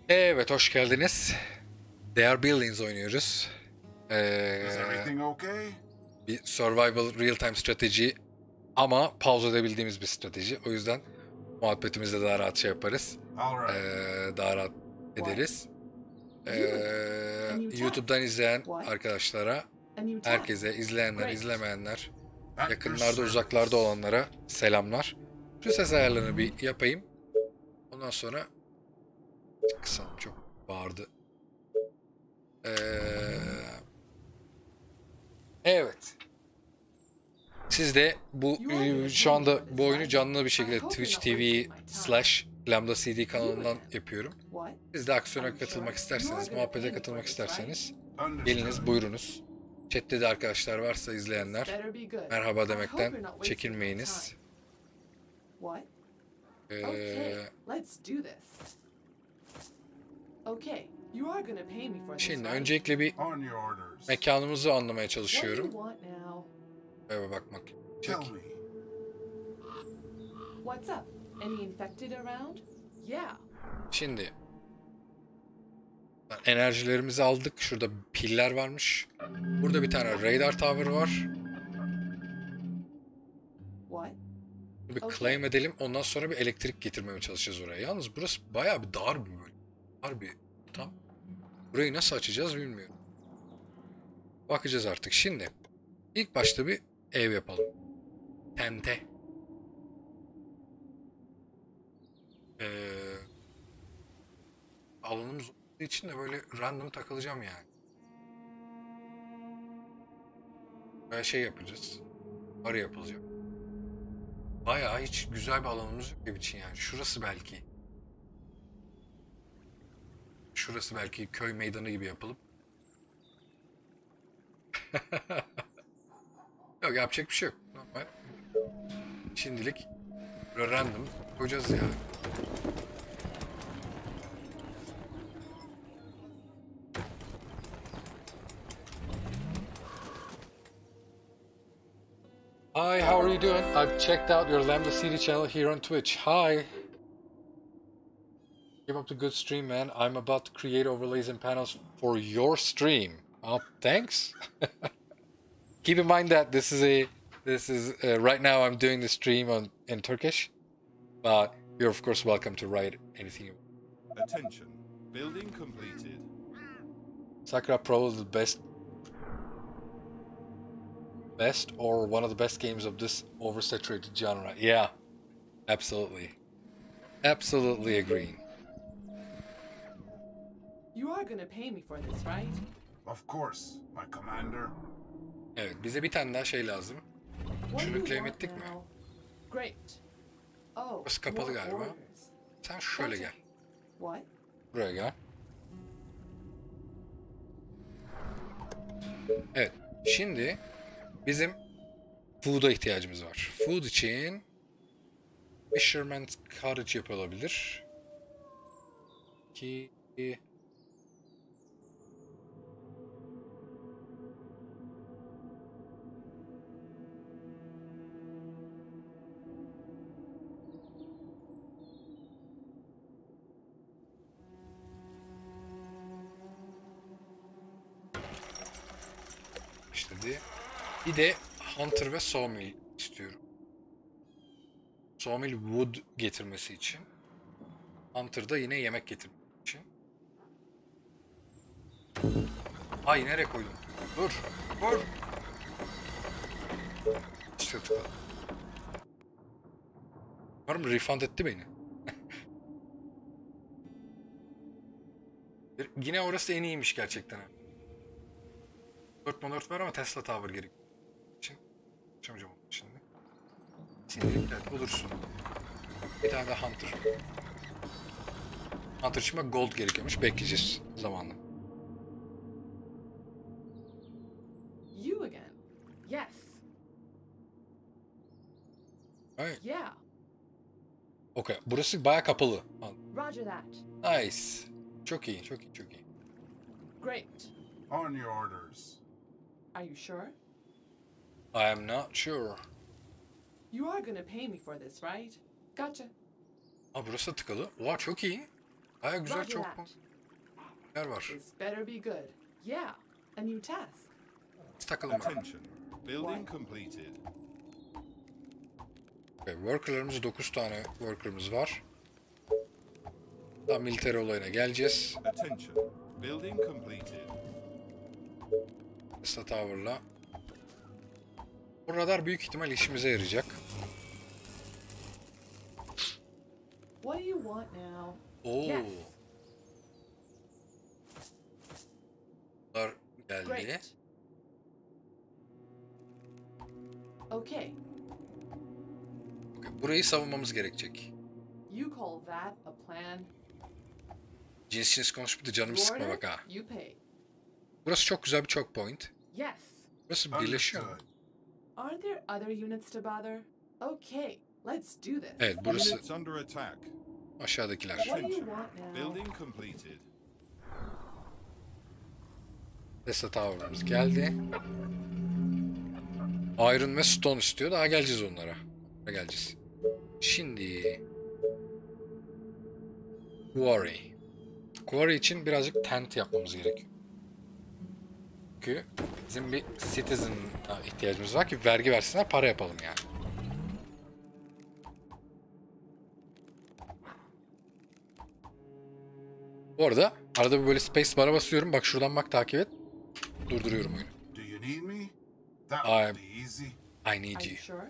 Evet, hoş geldiniz. They Are Buildings oynuyoruz. Is everything okay? Bir survival real time strateji ama pause edebildiğimiz bir strateji. O yüzden muhabbetimizde daha rahat şey yaparız. All right. Daha rahat ederiz. YouTube'dan izleyen arkadaşlara, herkese, izleyenler, izlemeyenler, At your yakınlarda, uzaklarda service. olanlara selamlar. Şu ses ayarlarını bir yapayım. Ondan sonra kısalım, çok bağırdı. Evet. Siz de bu şu anda bu oyunu canlı bir şekilde Twitch TV / Lambda CD kanalından yapıyorum. Siz de aksiyona katılmak isterseniz, muhabbete katılmak isterseniz geliniz, Understood. buyurunuz. Chat'te de arkadaşlar varsa izleyenler merhaba demekten çekinmeyiniz. Ee, Şimdi öncelikle bir On your orders. mekanımızı anlamaya çalışıyorum. Eve bakmak. Tell Çek. me. What's up? Any infected around? Yeah. Şimdi enerjilerimizi aldık. Şurada piller varmış. Burada bir tane radar tower var. What? Bir claim edelim. Ondan sonra bir elektrik getirmeye çalışacağız oraya. Yalnız burası bayağı bir dar bir bölüm. Dar bir tam. Burayı nasıl açacağız bilmiyorum. Bakacağız artık. Şimdi ilk başta bir ev yapalım. Tente. Alanımız olduğu için de böyle random takılacağım yani. Böyle şey yapacağız. Arı yapılacak. Bayağı hiç güzel bir alanımız yok ev için yani. Şurası belki. Şurası belki köy meydanı gibi yapılıp. Yok, yapacak bir şey yok. Normal. Şimdilik random koyacağız ya. Hi, how are you doing? I've checked out your Lambda City channel here on Twitch. Hi. Keep up the good stream, man. I'm about to create overlays and panels for your stream. Oh, thanks. Keep in mind that this is right now I'm doing the stream in Turkish, but you're of course welcome to write anything you want. Attention. Building completed. Sakura Pro is the best or one of the best games of this oversaturated genre. Yeah, absolutely. Absolutely agreeing. You are gonna pay me for this, right? Of course, my commander. Evet, bize bir tane daha şey lazım. What do Şunu you claim want ettik mi? now? Great. Oh, Burası kapalı more galiba. orders. Sen şöyle gel. What? Buraya gel. Evet, şimdi bizim food'a ihtiyacımız var. Food için Fisherman's Cottage yapılabilir. Ki işte bir de Hunter ve Sawmill istiyorum. Sawmill wood getirmesi için. Hunter'da yine yemek getirmesi için. Ay, nereye koydum? Dur. Dur. İşte tıkladım. Umarım refund etti beni. Yine orası en iyiymiş gerçekten. 4x4 var ama Tesla Tower gerek için. Açamayacağım onu şimdi. Sinirlik gel, bulursun. Bir tane de Hunter. Hunter için bak gold gerekiyormuş. Bekleyeceğiz zamanla. You again? Yes. Evet. Yeah. Okay. Burası bayağı kapalı. Roger that. Nice. Çok iyi, çok iyi, çok iyi. Great. On your orders. Are you sure? I am not sure. You are gonna pay me for this, right? Gotcha. Aa, burası da tıkalı. Oha, çok iyi. Baya güzel Roger çok that. yer var. This better be good. Yeah, a new task. Biz takalım bakalım. Attention. Building completed. Okay, workerlarımız 9 tane worker'ımız var. Daha militer olayına geleceğiz. Attention. Building completed. Tesla Tower'la. Bu radar büyük ihtimal işimize yarayacak. What do you want now? Oo. Yes. Bunlar geldi. Great. Okay, Okay, burayı savunmamız gerekecek. you call that a plan? Cins konuşup da canımı You sıkma order, bak ha. you pay. Burası çok güzel bir choke point. Yes. Burası birleşiyor. Understood. Aren't there other units to bother? Okay, let's do this. Evet, burası Units under attack. aşağıdakiler. What do you Attention. want now? Building completed. Tesla Tower'ımız geldi. Iron ve Stone istiyor. Daha geleceğiz onlara. Onlara geleceğiz. Şimdi Quarry. Quarry için birazcık tent yapmamız gerekiyor. Çünkü bizim bir citizen'a ihtiyacımız var ki vergi versinler, para yapalım yani. Bu arada arada bir böyle space bar'a basıyorum. Bak şuradan bak, takip et. Durduruyorum oyunu. Do you need me? That I'm- would be easy. I need Are you. you sure?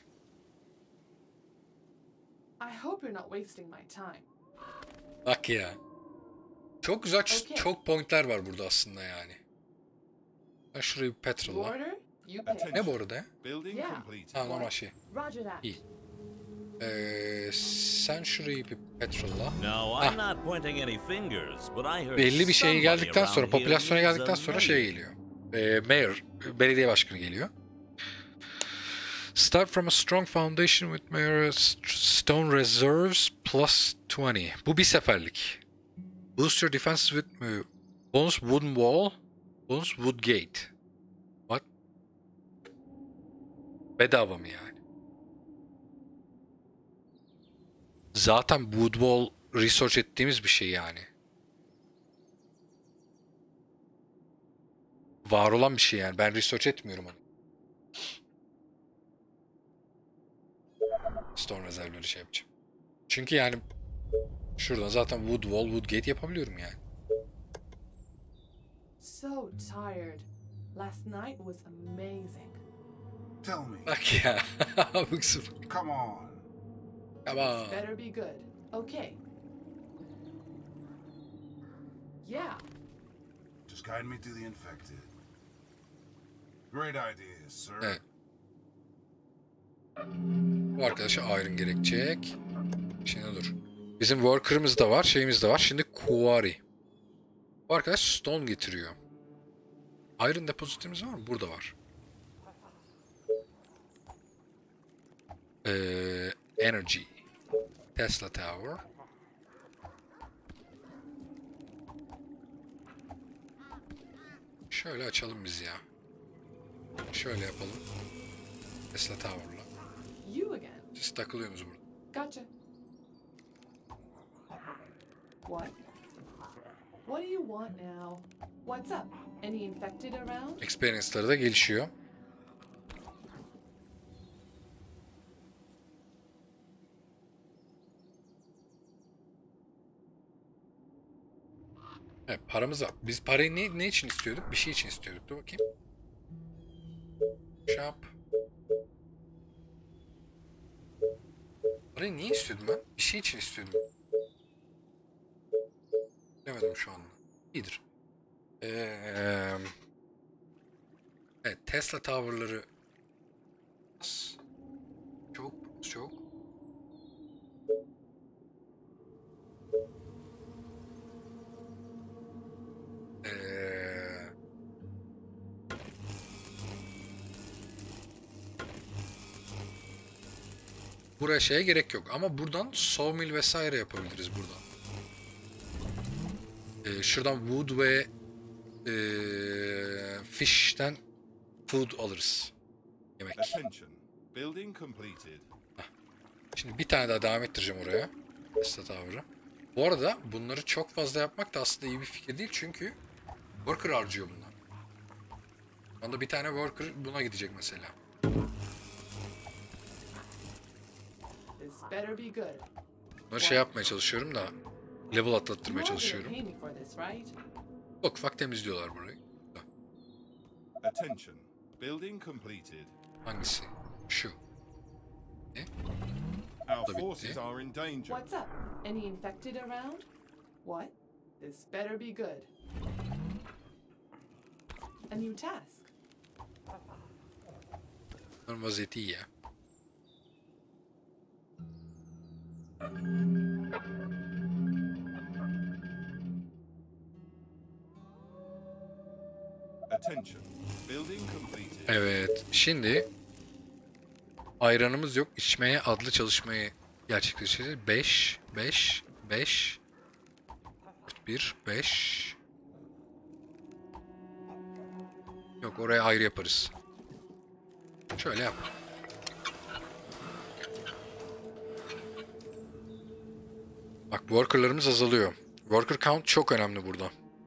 I hope you're not wasting my time. Bak ya. Çok güzel Okay. çok pointler var burada aslında yani. Ben şurayı bir You petrol'la. order, you pay. Attention. Ne bu arada ya? Building Yeah. completed. Ha, normal şey. Roger that. İyi. Sen şurayı bir petrol'la. No, I'm not pointing any fingers, but I heard Belli bir şeye somebody geldikten sonra, around here popülasyona needs geldikten a sonra mayor. şey geliyor. Mayor, belediye başkanı geliyor. Start from a strong foundation with mayor stone reserves plus 20. Bu bir seferlik. Boost your defenses with bonus wooden wall, bonus wood gate. What? Bedava mı yani? Zaten wood wall research ettiğimiz bir şey yani. Var olan bir şey yani. Ben research etmiyorum onu. Stone rezervleri şey yapacağım. Çünkü yani şuradan zaten wood wall, wood gate yapabiliyorum yani. So tired. Last night was amazing. Tell me. Bak ya. Abuk subuk. Come on. Ama Better be good. Okay. Yeah. Just guide me to the infected. Great idea, sir. evet. Bu arkadaşa iron gerekecek. Şimdi dur. Bizim worker'ımız da var, şeyimiz de var. Şimdi quarry. Bu arkadaş stone getiriyor. Iron depozitimiz var mı? Burada var. Energy. Tesla Tower. Şöyle açalım biz ya. Şöyle yapalım. Tesla Tower'la. You again. Siz takılıyorsunuz burada. Gotcha. What? What do you want now? What's up? Any infected around? Experience'ları da gelişiyor. Evet, paramız var. Biz parayı ne için istiyorduk? Bir şey için istiyorduk. Dur bakayım. Shop. Parayı niye istiyordum ben? Bir şey için istiyordum. Bilemedim şu anda. İyidir. Evet, Tesla Tower'ları çok buraya şeye gerek yok ama buradan sawmill vesaire yapabiliriz buradan. Şuradan wood ve fish'ten food alırız. Yemek. Attention. Building completed. Şimdi bir tane daha devam ettireceğim oraya. Tesla Tower'ı. Bu arada bunları çok fazla yapmak da aslında iyi bir fikir değil çünkü worker harcıyor bunlar. Şu anda bir tane worker buna gidecek mesela. This better be good. Bunları şey yapmaya çalışıyorum da level You atlattırmaya are gonna çalışıyorum. pay me for this, right? Ufak ufak temizliyorlar burayı. Attention. Building completed. Hangisi? Şu. Ne? Our Tabii forces ki. are in danger. What's up? Any infected around? What? This better be good. A new task. Bunların vaziyeti iyi ya. Attention. Building completed. Evet. Şimdi ayranımız yok. İçmeye adlı çalışmayı gerçekleştireceğiz. 5, 5, 5, 1, 5. Yok, oraya ayrı yaparız. Şöyle yap. Bak, worker'larımız azalıyor. Worker count çok önemli burada.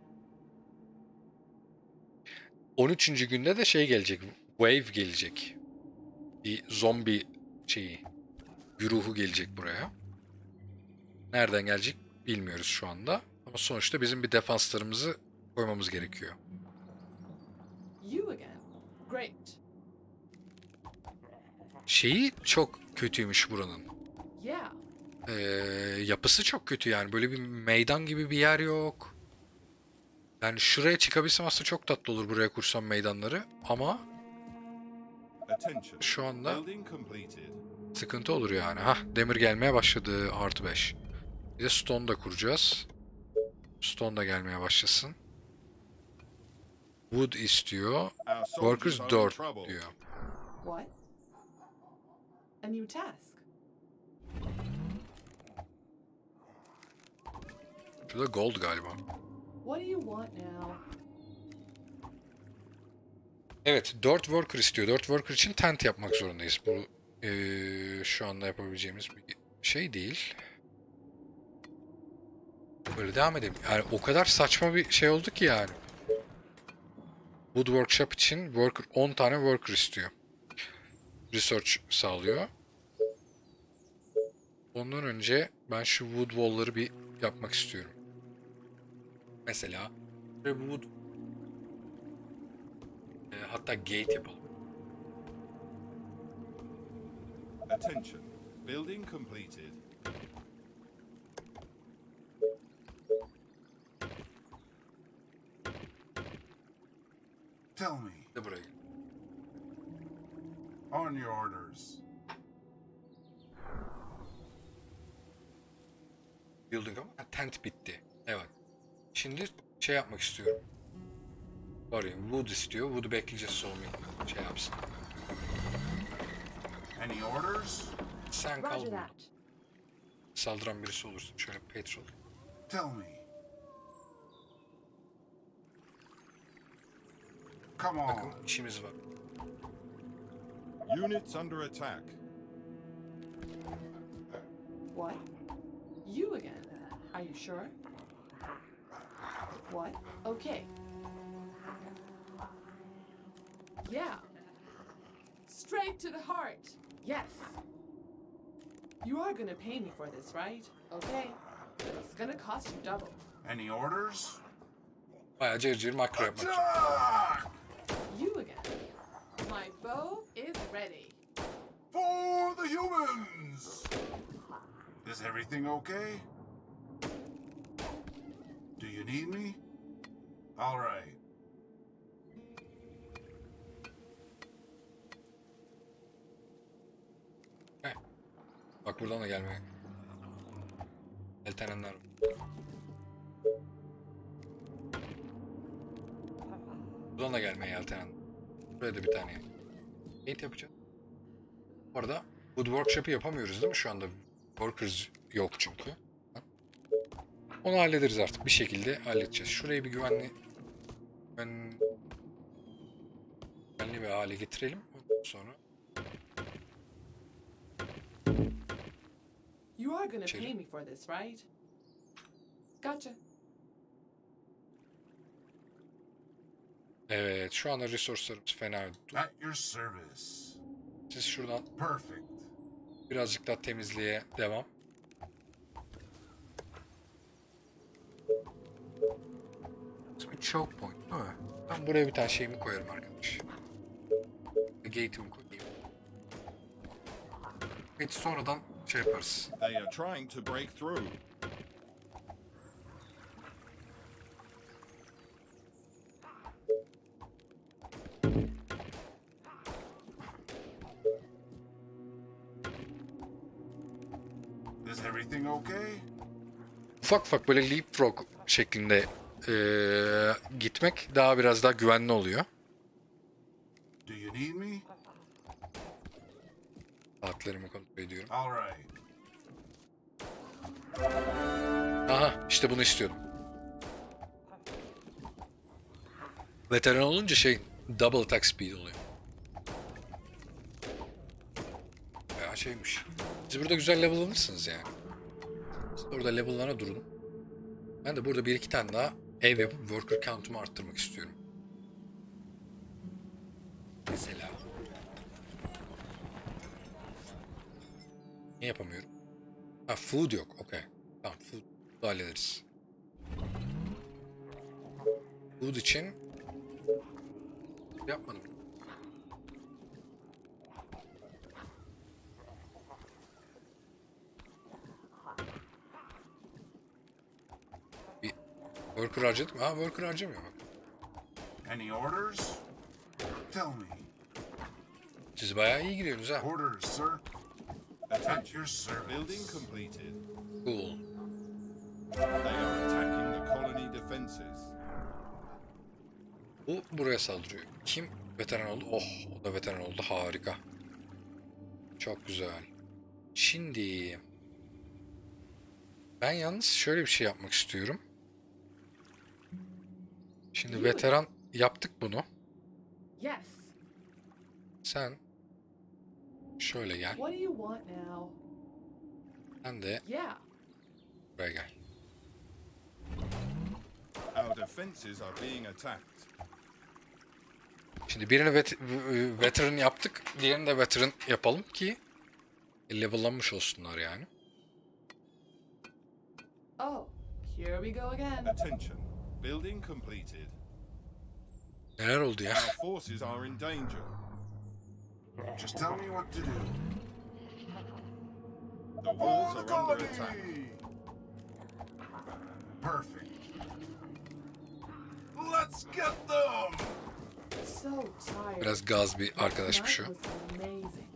13. günde de şey gelecek. Wave gelecek. Bir zombi şeyi. Güruhu gelecek buraya. Nereden gelecek bilmiyoruz şu anda. Ama sonuçta bizim bir defanslarımızı koymamız gerekiyor. You again. Great. Şeyi çok kötüymüş buranın. Yeah. Yapısı çok kötü yani. Böyle bir meydan gibi bir yer yok. Yani şuraya çıkabilsem aslında çok tatlı olur, buraya kursam meydanları. Ama Attention. şu anda Building completed. sıkıntı olur yani. Hah, demir gelmeye başladı. Artı 5. Bir de stone da kuracağız. Stone da gelmeye başlasın. Wood istiyor. Our Workers soldiers are in 4 trouble. diyor. What? A new task. Şurada gold galiba. What do you want now? Evet, 4 worker istiyor. 4 worker için tent yapmak zorundayız. Bu şu anda yapabileceğimiz bir şey değil. Böyle devam edelim. Yani o kadar saçma bir şey oldu ki yani. Wood workshop için worker 10 tane worker istiyor. Research sağlıyor. Ondan önce ben şu wood wall'ları bir yapmak istiyorum. Mesela böyle wood hatta gate yapalım. Attention. Building completed. Tell me. De buraya. On your orders. Building ama tent bitti. Evet. Şimdi şey yapmak istiyorum. Arayayım. Wood istiyor. Wood'u bekleyeceğiz sonra şey yapsın. Any orders? Sen kal Roger burada. that. Saldıran birisi olursun. Şöyle petrol. Tell me. Come Bakın on. işimiz var. Units under attack. What? You again. Are you sure? What? Okay. Yeah. Straight to the heart. Yes. You are gonna pay me for this, right? Okay. But it's gonna cost you double. Any orders? Bayağı cır cır makro yapmak. Attack! You again. My bow is ready. For the humans! Is everything okay? Do you need me? All right. Heh. Bak buradan da gelmeye. Eltenenler var. Buradan da gelmeye yeltenen. Buraya da bir tane gate yapacağız. Bu arada wood workshop'ı yapamıyoruz değil mi şu anda? Workers yok çünkü. Onu hallederiz artık. Bir şekilde halledeceğiz. Şurayı bir güvenli bir hale getirelim. Ondan sonra You are gonna Içeri. pay me for this, right? Gotcha. Evet, şu anda resource'larımız fena. At your service. Siz şuradan Perfect. birazcık daha temizliğe devam. Bir choke point değil mi? Ben buraya bir tane şeyimi koyarım arkadaş. Gate'imi koyayım. Hiç sonradan şey yaparız. They are trying to break through. Is everything okay? Ufak ufak böyle leapfrog şeklinde gitmek daha biraz daha güvenli oluyor. Do you need me? Saatlerimi kontrol ediyorum. All right. Aha, işte bunu istiyordum. Veteran olunca şey double attack speed oluyor. Ya şeymiş. Siz burada güzel level alırsınız yani. Siz orada level'lara durun. Ben de burada bir iki tane daha ev yapıp worker count'umu arttırmak istiyorum. Mesela. Ne yapamıyorum? Ha, food yok. Okey. Tamam, food hallederiz. Food için yapmadım. Bir worker harcadık mı? Ha, worker harcamıyor bak. Any orders? Tell me. Siz bayağı iyi gidiyorsunuz ha. Orders, sir. At your service. Building completed. Cool. They are attacking the colony defenses. Bu buraya saldırıyor. Kim veteran oldu? Oh, o da veteran oldu. Harika. Çok güzel. Şimdi ben yalnız şöyle bir şey yapmak istiyorum. Şimdi veteran yaptık bunu. Yes. Sen şöyle gel. What do you want now? Sen de Yeah. buraya gel. Our defenses are being attacked. Şimdi birini veteran yaptık. Diğerini de veteran yapalım ki level'lanmış olsunlar yani. Oh, here we go again. Attention. Building completed. Neler oldu ya? Our forces are in danger. Just tell me what to do. The walls are under attack. Perfect. Let's get them! So tired. Biraz gaz bir arkadaşmış şu. Tonight was amazing.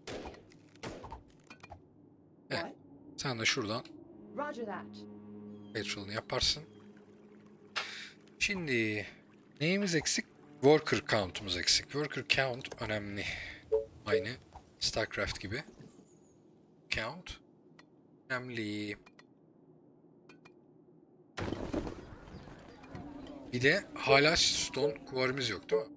Evet. What? Sen de şuradan Roger that. petrolünü yaparsın. Şimdi neyimiz eksik? Worker count'umuz eksik. Worker count önemli. Aynı StarCraft gibi. Count önemli. Bir de hala stone kuvarımız yok değil mi?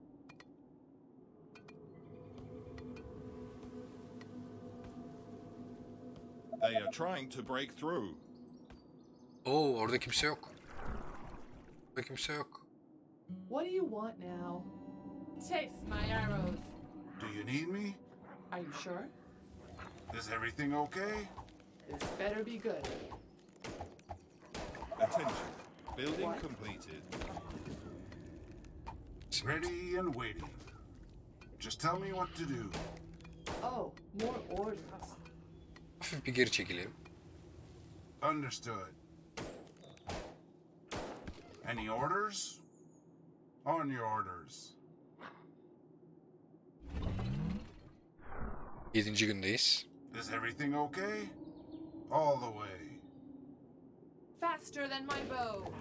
They are trying to break through. Oo, orada kimse yok. Orada kimse yok. What do you want now? Taste my arrows. Do you need me? Are you sure? Is everything okay? This better be good. Attention. Building What? completed. Ready and waiting. Just tell me what to do. Oh, more orders. Hafif bir geri çekilelim. Understood. Any orders? On your orders. 7. gündeyiz. Is everything okay? All the way. Faster than my bow.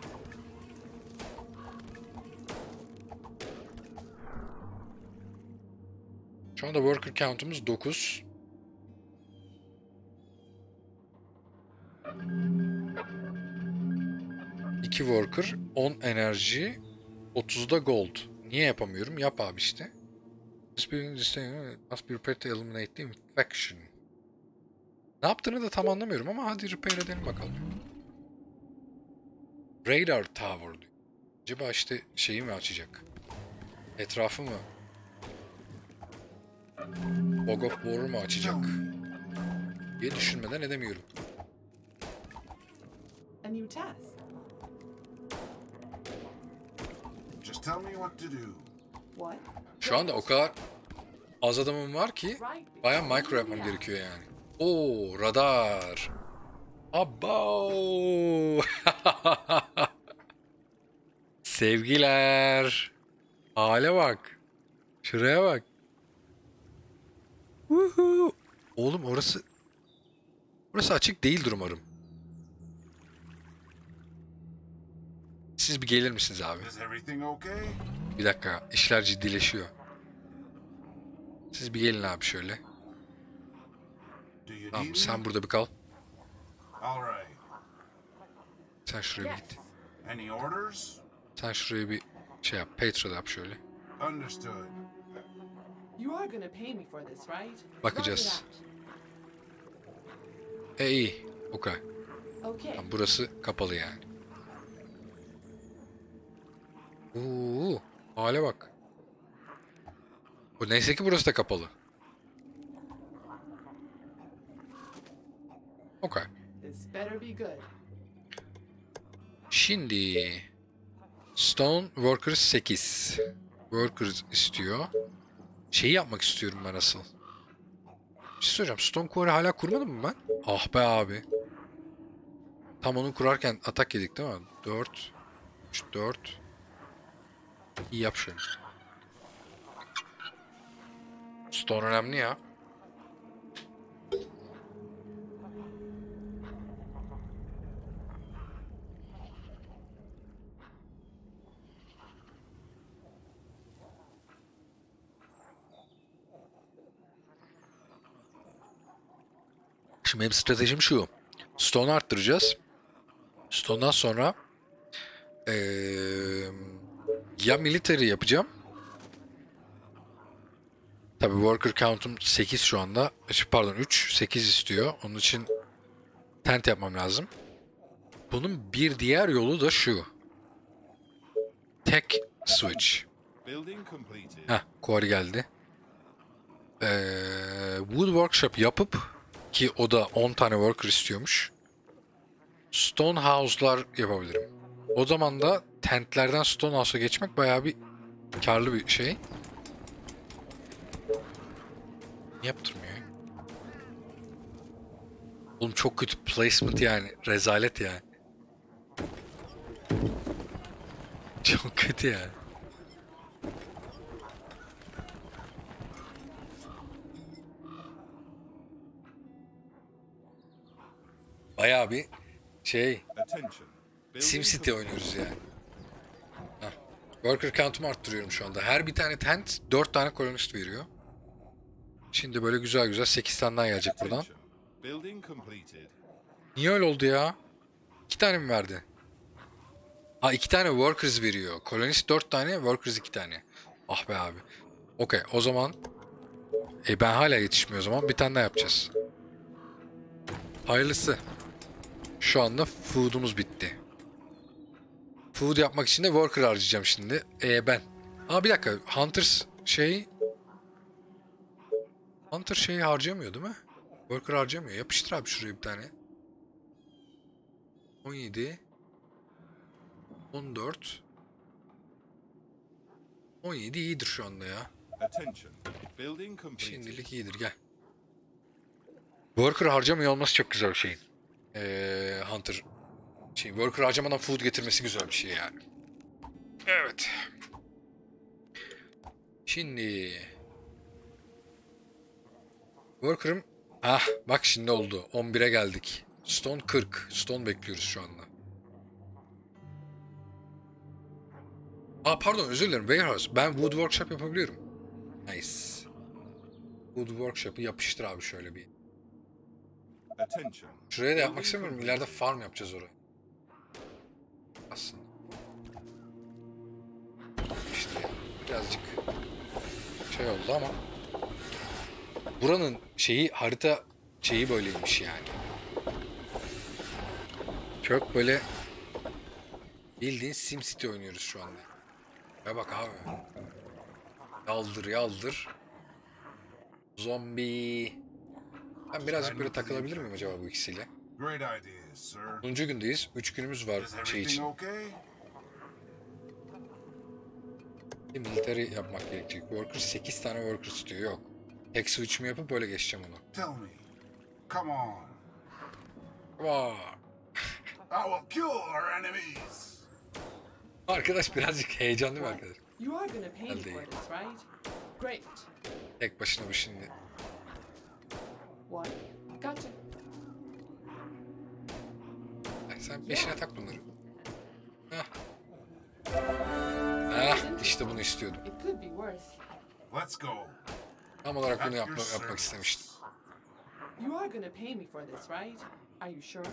Şu anda worker count'umuz 9. İki worker, 10 enerji, 30'da gold. Niye yapamıyorum? Yap abi işte. Must be repaired to eliminate the infection. Ne yaptığını da tam anlamıyorum ama hadi repair edelim bakalım. Radar Tower diyor. Acaba işte şeyi mi açacak? Etrafı mı? Fog of War'u mu açacak? diye düşünmeden edemiyorum. A new task. Just tell me what to do. What? Şu anda o kadar az adamım var ki Right. bayağı micro yapmam gerekiyor yani. Oo, radar. Abo. Sevgiler. Hale bak. Şuraya bak. Woohoo. Oğlum orası açık değildir umarım. Siz bir gelir misiniz abi? Is everything okay? Bir dakika, işler ciddileşiyor. Siz bir gelin abi şöyle. Do you Tamam, need sen me? burada bir kal. All right. Sen şuraya bir Yes. git. Any orders? Sen şuraya bir şey yap, petrol yap şöyle. Understood. You are gonna pay me for this, right? Bakacağız. Roger İyi, okay. that. Okay. Tamam, burası kapalı yani. Hale bak. O neyse ki burası da kapalı. Okay. This better be good. Şimdi Stone Workers 8. Workers istiyor. Şeyi yapmak istiyorum ben asıl. Bir şey söyleyeceğim. Stone Quarry hala kurmadım mı ben? Ah be abi. Tam onu kurarken atak yedik değil mi? 4 3 4. İyi yap şöyle. Stone önemli ya. Şimdi benim stratejim şu. Stone arttıracağız. Stone'dan sonra ya military yapacağım. Tabii worker count'um 8 şu anda. Pardon 3. 8 istiyor. Onun için tent yapmam lazım. Bunun bir diğer yolu da şu. Tek switch. Building completed. Heh, quarry geldi. Wood workshop yapıp ki o da 10 tane worker istiyormuş. Stone house'lar yapabilirim. O zaman da tentlerden stone house'a geçmek bayağı bir karlı bir şey. Yaptırmıyor. Oğlum çok kötü placement yani. Rezalet yani. Çok kötü yani. Bayağı bir şey Attention. Building SimCity oynuyoruz yani. Heh. Worker count'umu arttırıyorum şu anda. Her bir tane tent 4 tane kolonist veriyor. Şimdi böyle güzel güzel 8 tane daha gelecek buradan. Attention. Building completed. Niye öyle oldu ya? 2 tane mi verdi? Ha 2 tane workers veriyor. Kolonist 4 tane, workers 2 tane. Ah be abi. Okey o zaman ben hala yetişmiyor o zaman. Bir tane daha yapacağız. Hayırlısı. Şu anda food'umuz bitti. Food yapmak için de worker harcayacağım şimdi. Ben. Aa bir dakika. Hunter şeyi harcamıyor değil mi? Worker harcamıyor. Yapıştır abi şuraya bir tane. 17 14 17 iyidir şu anda ya. Attention. Building completed. Şimdilik iyidir gel. Worker harcamıyor olması çok güzel bir şeyin. Hunter worker harcamadan food getirmesi güzel bir şey yani. Evet. Şimdi worker'ım bak şimdi oldu. 11'e geldik. Stone 40. Stone bekliyoruz şu anda. Pardon özür dilerim. Warehouse. Ben wood workshop yapabiliyorum. Nice. Wood workshop'ı yapıştır abi şöyle bir. Attention. Şuraya da yapmak istemiyorum. İleride farm yapacağız oraya. Aslında. İşte birazcık şey oldu ama buranın harita böyleymiş yani. Çok böyle Bildiğin SimCity oynuyoruz şu anda. Ya bak abi. Yaldır yaldır. Zombi. Ben birazcık böyle takılabilir miyim acaba bu ikisiyle? Great ideas, sir. 10. gündeyiz. 3 günümüz var Is şey everything için. okay? Bir military yapmak gerekecek. Workers 8 tane workers tutuyor. Yok. Tek switch mi yapıp böyle geçeceğim onu. Tell me. Come on. Vaa. I will kill our enemies. Arkadaş birazcık heyecanlı bir arkadaş. You are gonna pay me Hadi. for this, right? Great. Tek başına bu şimdi. What? Gotcha. Ay, sen peşine tak bunları. Hah. Ah, işte bunu istiyordum. It could be worse. Let's go. Tam olarak bunu At your yapmak service. istemiştim. You are gonna pay me for this, right? Are you sure?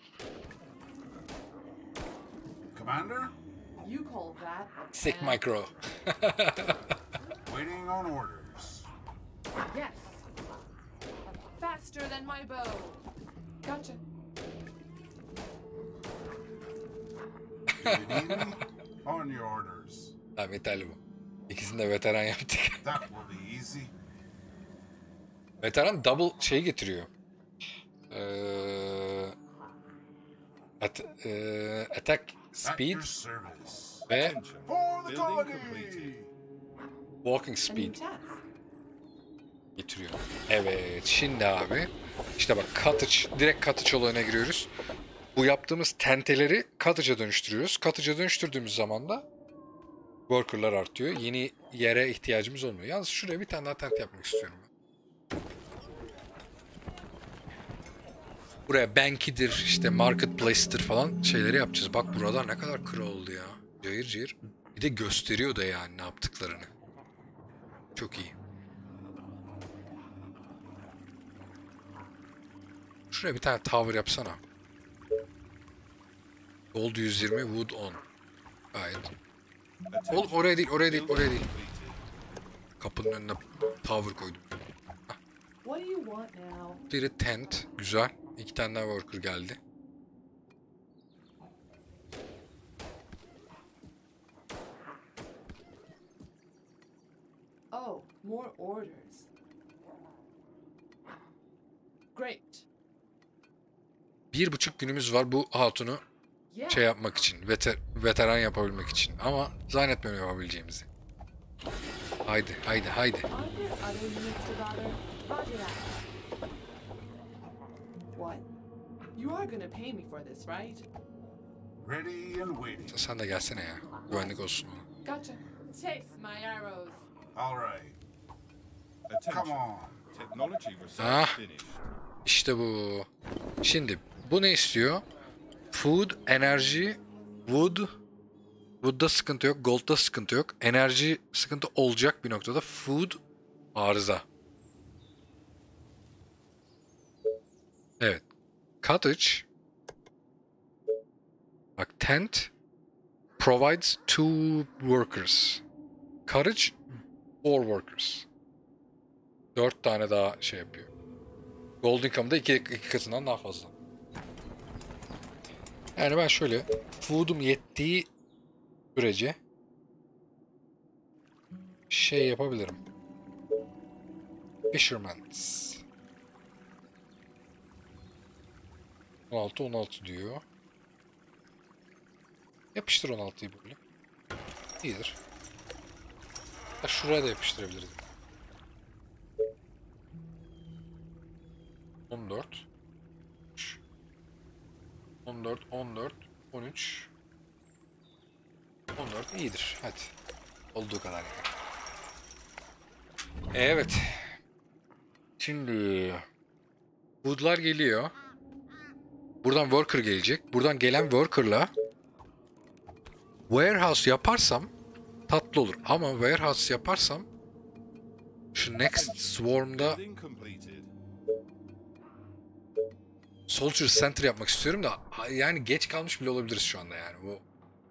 Commander? You call that a Sick plan? micro. Waiting on orders. Yes. Faster than my bow. Gotcha. Do you need me? On your orders. Tamam yeterli bu. İkisini de veteran yaptık. That will be easy. Veteran double şey getiriyor. Attack At speed your service. ve Attention. For the Building colony. completed. walking A new speed task. getiriyor. Evet şimdi abi işte bak cottage, direkt cottage olayına giriyoruz. Bu yaptığımız tenteleri cottage'a dönüştürüyoruz. Cottage'a dönüştürdüğümüz zaman da worker'lar artıyor. Yeni yere ihtiyacımız olmuyor. Yalnız şuraya bir tane daha tent yapmak istiyorum ben. Buraya bankidir, işte marketplace'tir falan şeyleri yapacağız. Bak buralar ne kadar kral oldu ya. Cayır cayır. Bir de gösteriyor da yani ne yaptıklarını. Çok iyi. Şuraya bir tane tower yapsana. Gold 120, wood 10. Gayet. Oğlum oraya değil, oraya değil, oraya değil. Kapının önüne tower koydum. What do you want now? Biri tent, güzel. 2 tane daha worker geldi. Oh, more orders. Great. 1,5 günümüz var bu hatunu Yeah. şey yapmak için, veteran yapabilmek için. Ama zannetmiyorum yapabileceğimizi. Haydi, haydi, haydi. Are there other units to bother? Roger that. What? You are gonna pay me for this, right? Ready and waiting. Sen de gelsene ya. Güvenlik olsun. Gotcha. Taste my arrows. All right. Come Attention. on. Technology research Ah. finished. İşte bu. Şimdi bu ne istiyor? Food, enerji, wood. Wood'da sıkıntı yok. Gold'da sıkıntı yok. Enerji sıkıntı olacak bir noktada. Food arıza. Evet. Cottage. Bak tent provides 2 workers. Cottage 4 workers. 4 tane daha şey yapıyor. Gold income'da iki katından daha fazla. Yani ben şöyle food'um yettiği sürece şey yapabilirim. Fisherman's 16 diyor. Yapıştır 16'yı böyle. İyidir. Ha, şuraya da yapıştırabiliriz. 14 14 14 13 14 iyidir. Hadi. Olduğu kadar yani. Evet. Şimdi wood'lar geliyor. Buradan worker gelecek. Buradan gelen worker'la warehouse yaparsam tatlı olur. Ama warehouse yaparsam şu next swarm'da Building completed. Soldier Center yapmak istiyorum da yani geç kalmış bile olabiliriz şu anda yani bu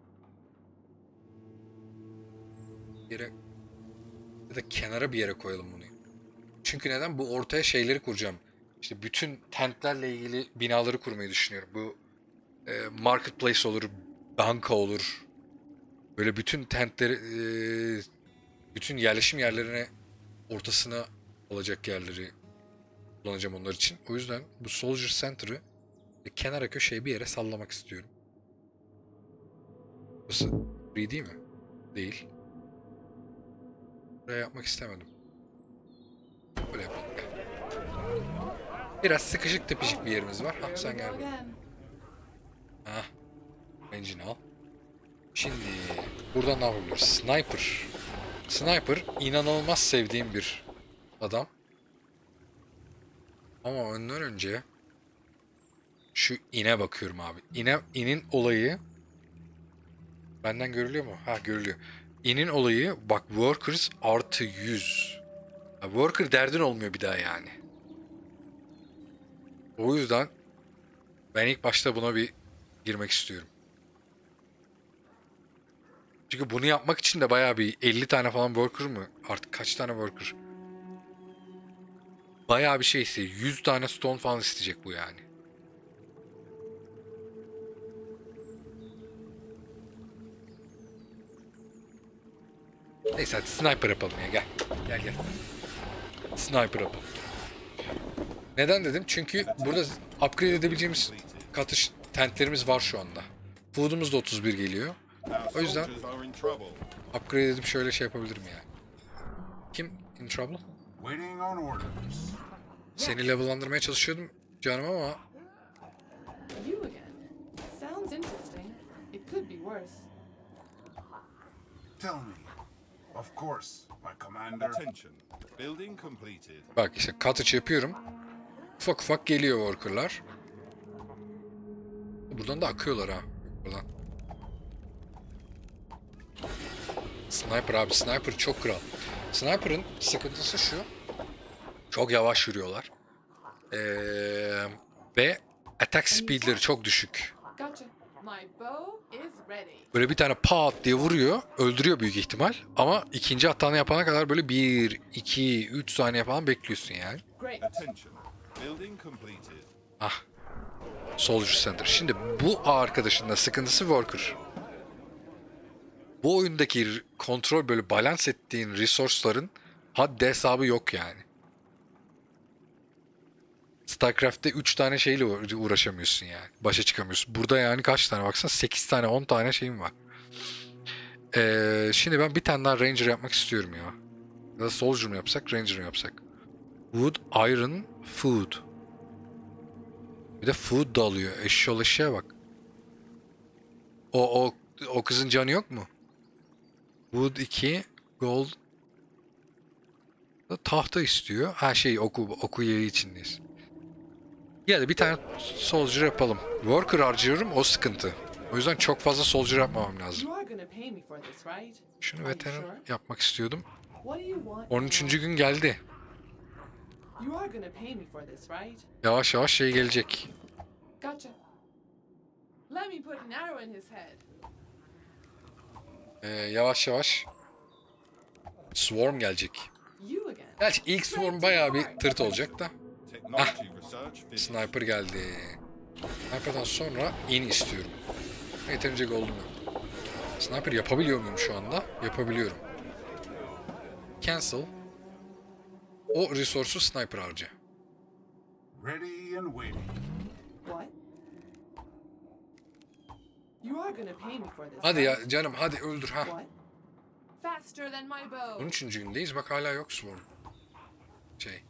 yere ya da kenara bir yere koyalım bunu. Çünkü neden? Bu ortaya şeyleri kuracağım. İşte bütün tentlerle ilgili binaları kurmayı düşünüyorum. Bu marketplace olur, banka olur. Böyle bütün tentleri, bütün yerleşim yerlerine ortasına alacak yerleri kullanacağım onlar için. O yüzden bu Soldier Center'ı kenara köşeye bir yere sallamak istiyorum. Burası free değil mi? Değil. Buraya yapmak istemedim. Böyle yapalım. Biraz sıkışık tepişik bir yerimiz var. Ha Here sen we gel go buraya. again. Ha. Engine al. Şimdi buradan ne yapabiliriz? Sniper. Sniper inanılmaz sevdiğim bir adam. Ama ondan önce şu ine bakıyorum abi. İnin olayı benden görülüyor mu? Ha, görülüyor. İnin olayı bak, workers artı 100. Ha, worker derdin olmuyor bir daha yani. O yüzden ben ilk başta buna bir girmek istiyorum. Çünkü bunu yapmak için de bayağı bir 50 tane falan worker mı? Artık kaç tane worker? Bayağı bir şey istiyor. 100 tane stone falan isteyecek bu yani. Neyse hadi sniper yapalım ya, gel. Gel gel. Sniper yapalım. Neden dedim? Çünkü burada upgrade edebileceğimiz katış tentlerimiz var şu anda. Food'umuz da 31 geliyor. Our O yüzden soldiers are in trouble. upgrade edip şöyle şey yapabilirim yani. Kim in trouble? Waiting on orders. Seni level'landırmaya çalışıyordum canım ama You again. Sounds interesting. It could be worse. Tell me. Of course, my commander. Attention. Building completed. bak işte cottage yapıyorum. Ufak ufak geliyor worker'lar. Buradan da akıyorlar ha. Buradan. Sniper abi, sniper çok kral. Sniper'ın sıkıntısı şu. Çok yavaş yürüyorlar. Ve attack speed'leri çok düşük. Gotcha. My bow is ready. Böyle bir tane pat diye vuruyor, öldürüyor büyük ihtimal. Ama ikinci hatanı yapana kadar böyle 1, 2, 3 saniye falan bekliyorsun yani. Great. Attention. Building completed. Ah. Soldier Center. Şimdi bu arkadaşın da sıkıntısı worker. Bu oyundaki kontrol, böyle balans ettiğin resource'ların haddi hesabı yok yani. StarCraft'te 3 tane şeyle uğraşamıyorsun yani. Başa çıkamıyorsun. Burada yani kaç tane baksana, 8 tane 10 tane şeyim var. Şimdi ben bir tane daha Ranger yapmak istiyorum ya. Ya da Soldier mu yapsak, Ranger mı yapsak? Wood, Iron, Food. Bir de Food da alıyor. Eşyol eşeğe bak. O kızın canı yok mu? Wood 2, Gold. Tahta istiyor. Ha şey, oku yayı içindeyiz. Ya da bir tane soldier yapalım. Worker harcıyorum, o sıkıntı. O yüzden çok fazla soldier yapmamam lazım. You are gonna pay me for this, right? Şunu Are you veteran sure? yapmak istiyordum. What do you want? 13. gün geldi. You are gonna pay me for this, right? Yavaş yavaş şey gelecek. Gotcha. Let me put an arrow in his head. Yavaş yavaş Swarm gelecek. You again. Gerçi ilk Swarm bayağı bir tırt olacak da. Technology research finished. Sniper geldi. Sniper'dan sonra in istiyorum. Yeterince gold'um yok. Sniper yapabiliyor muyum şu anda? Yapabiliyorum. Cancel. O resource'u sniper harca. Ready and waiting. What? You are gonna pay me for this. Hadi ya right? canım, hadi öldür ha. What? Faster than my bow. 13. gündeyiz, bak hala yok Swarm. Şey.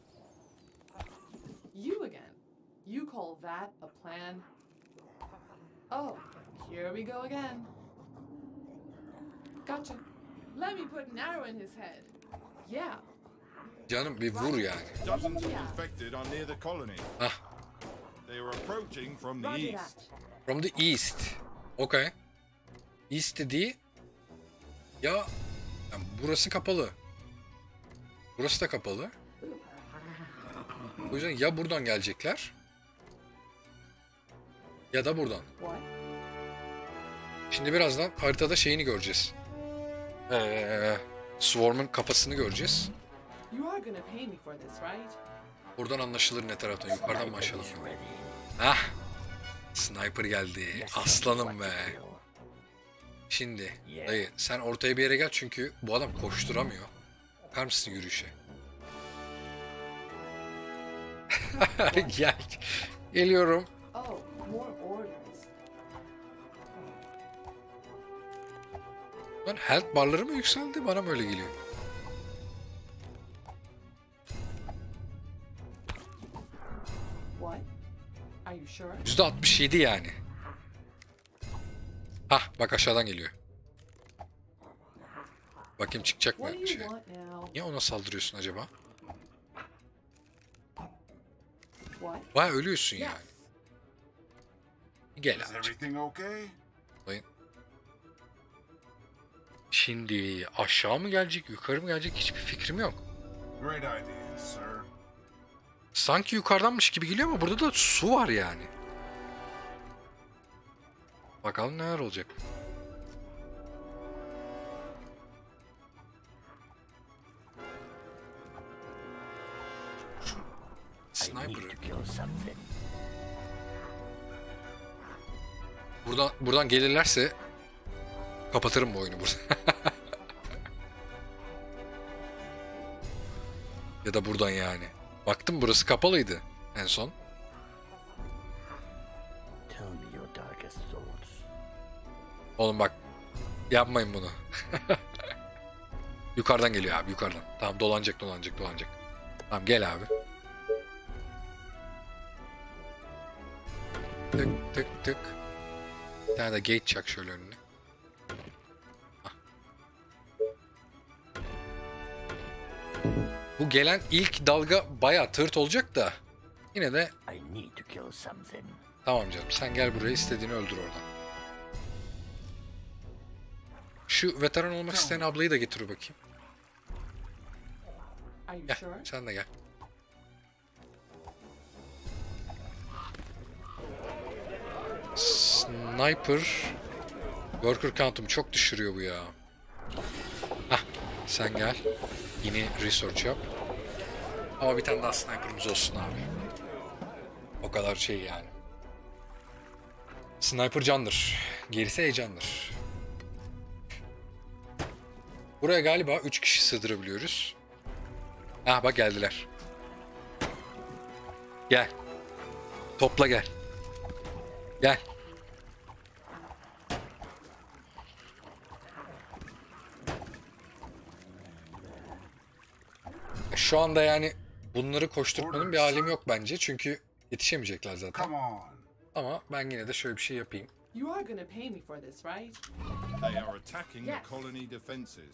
You again. You call that a plan? Oh, here we go again. Gotcha. Let me put an arrow in his head. Yeah. Canım bir vur yani. Dozens of infected are near the colony. Hah. They are approaching from the Roger east. that. From the east. Okay. East dediği ya, yani burası kapalı. Burası da kapalı. O yüzden ya buradan gelecekler ya da buradan. What? Şimdi birazdan haritada şeyini göreceğiz. Swarm'un kafasını göreceğiz. You are gonna pay me for this, right? Buradan anlaşılır ne taraftan, yukarıdan mı aşağıdan mı? Hah! Sniper geldi. Aslanım be. Şimdi dayı sen ortaya bir yere gel çünkü bu adam koşturamıyor. Bakar mısın yürüyüşe? Gel. Geliyorum. Oh, more orders. Lan health barları mı yükseldi? Bana mı öyle geliyor? What? Are you sure? %67 yani. Hah bak aşağıdan geliyor. Bakayım çıkacak mı What do you şey? want now? Niye ona saldırıyorsun acaba? What? Vay ölüyorsun Yes. yani. Gel Is abi. everything okay? Şimdi aşağı mı gelecek, yukarı mı gelecek hiçbir fikrim yok. Great idea, sir. Sanki yukarıdanmış gibi geliyor ama burada da su var yani. Bakalım neler olacak. Sniper. Buradan gelirlerse kapatırım bu oyunu burada. Ya da buradan yani. Baktım burası kapalıydı en son. Oğlum bak yapmayın bunu. Yukarıdan geliyor abi yukarıdan. Tamam dolanacak. Tamam gel abi. Tık. Bir tane de gate çak şöyle önüne. Hah. Bu gelen ilk dalga bayağı tırt olacak da yine de tamam canım sen gel buraya istediğini öldür oradan. Şu veteran olmak isteyen ablayı da getir bakayım. Are you Gel sure? sen de gel. Sniper worker count'umu çok düşürüyor bu ya. Hah sen gel. Yeni research yap. Ama bir tane daha sniper'ımız olsun abi. O kadar şey yani. Sniper candır. Gerisi heyecandır. Buraya galiba 3 kişi sığdırabiliyoruz. Ah bak geldiler. Gel. Topla gel. Gel. Şu anda yani bunları koşturtmanın bir alemi yok bence. Çünkü yetişemeyecekler zaten. Come on. Ama ben yine de şöyle bir şey yapayım. You are gonna pay me for this, right? They are attacking the Yes. colony defenses.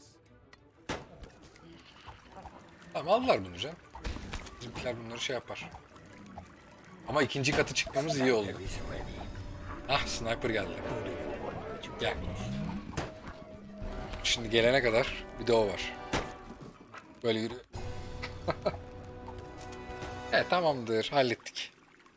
Tamam aldılar bunu canım. Bizimkiler bunları şey yapar. Ama ikinci katı çıkmamız iyi oldu. Ah sniper geldi. Gel. Şimdi gelene kadar bir de o var. Böyle yürü. Evet tamamdır hallettik.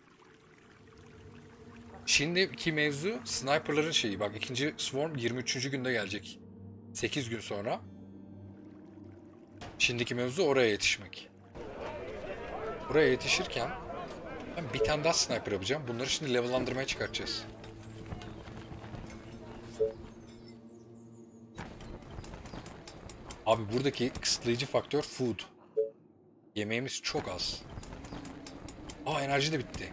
Şimdiki mevzu sniperların şeyi. Bak ikinci swarm 23. günde gelecek. 8 gün sonra. Şimdiki mevzu oraya yetişmek. Oraya yetişirken ben bir tane daha sniper yapacağım. Bunları şimdi level'landırmaya çıkartacağız. Abi buradaki kısıtlayıcı faktör food. Yemeğimiz çok az. Aa enerji de bitti.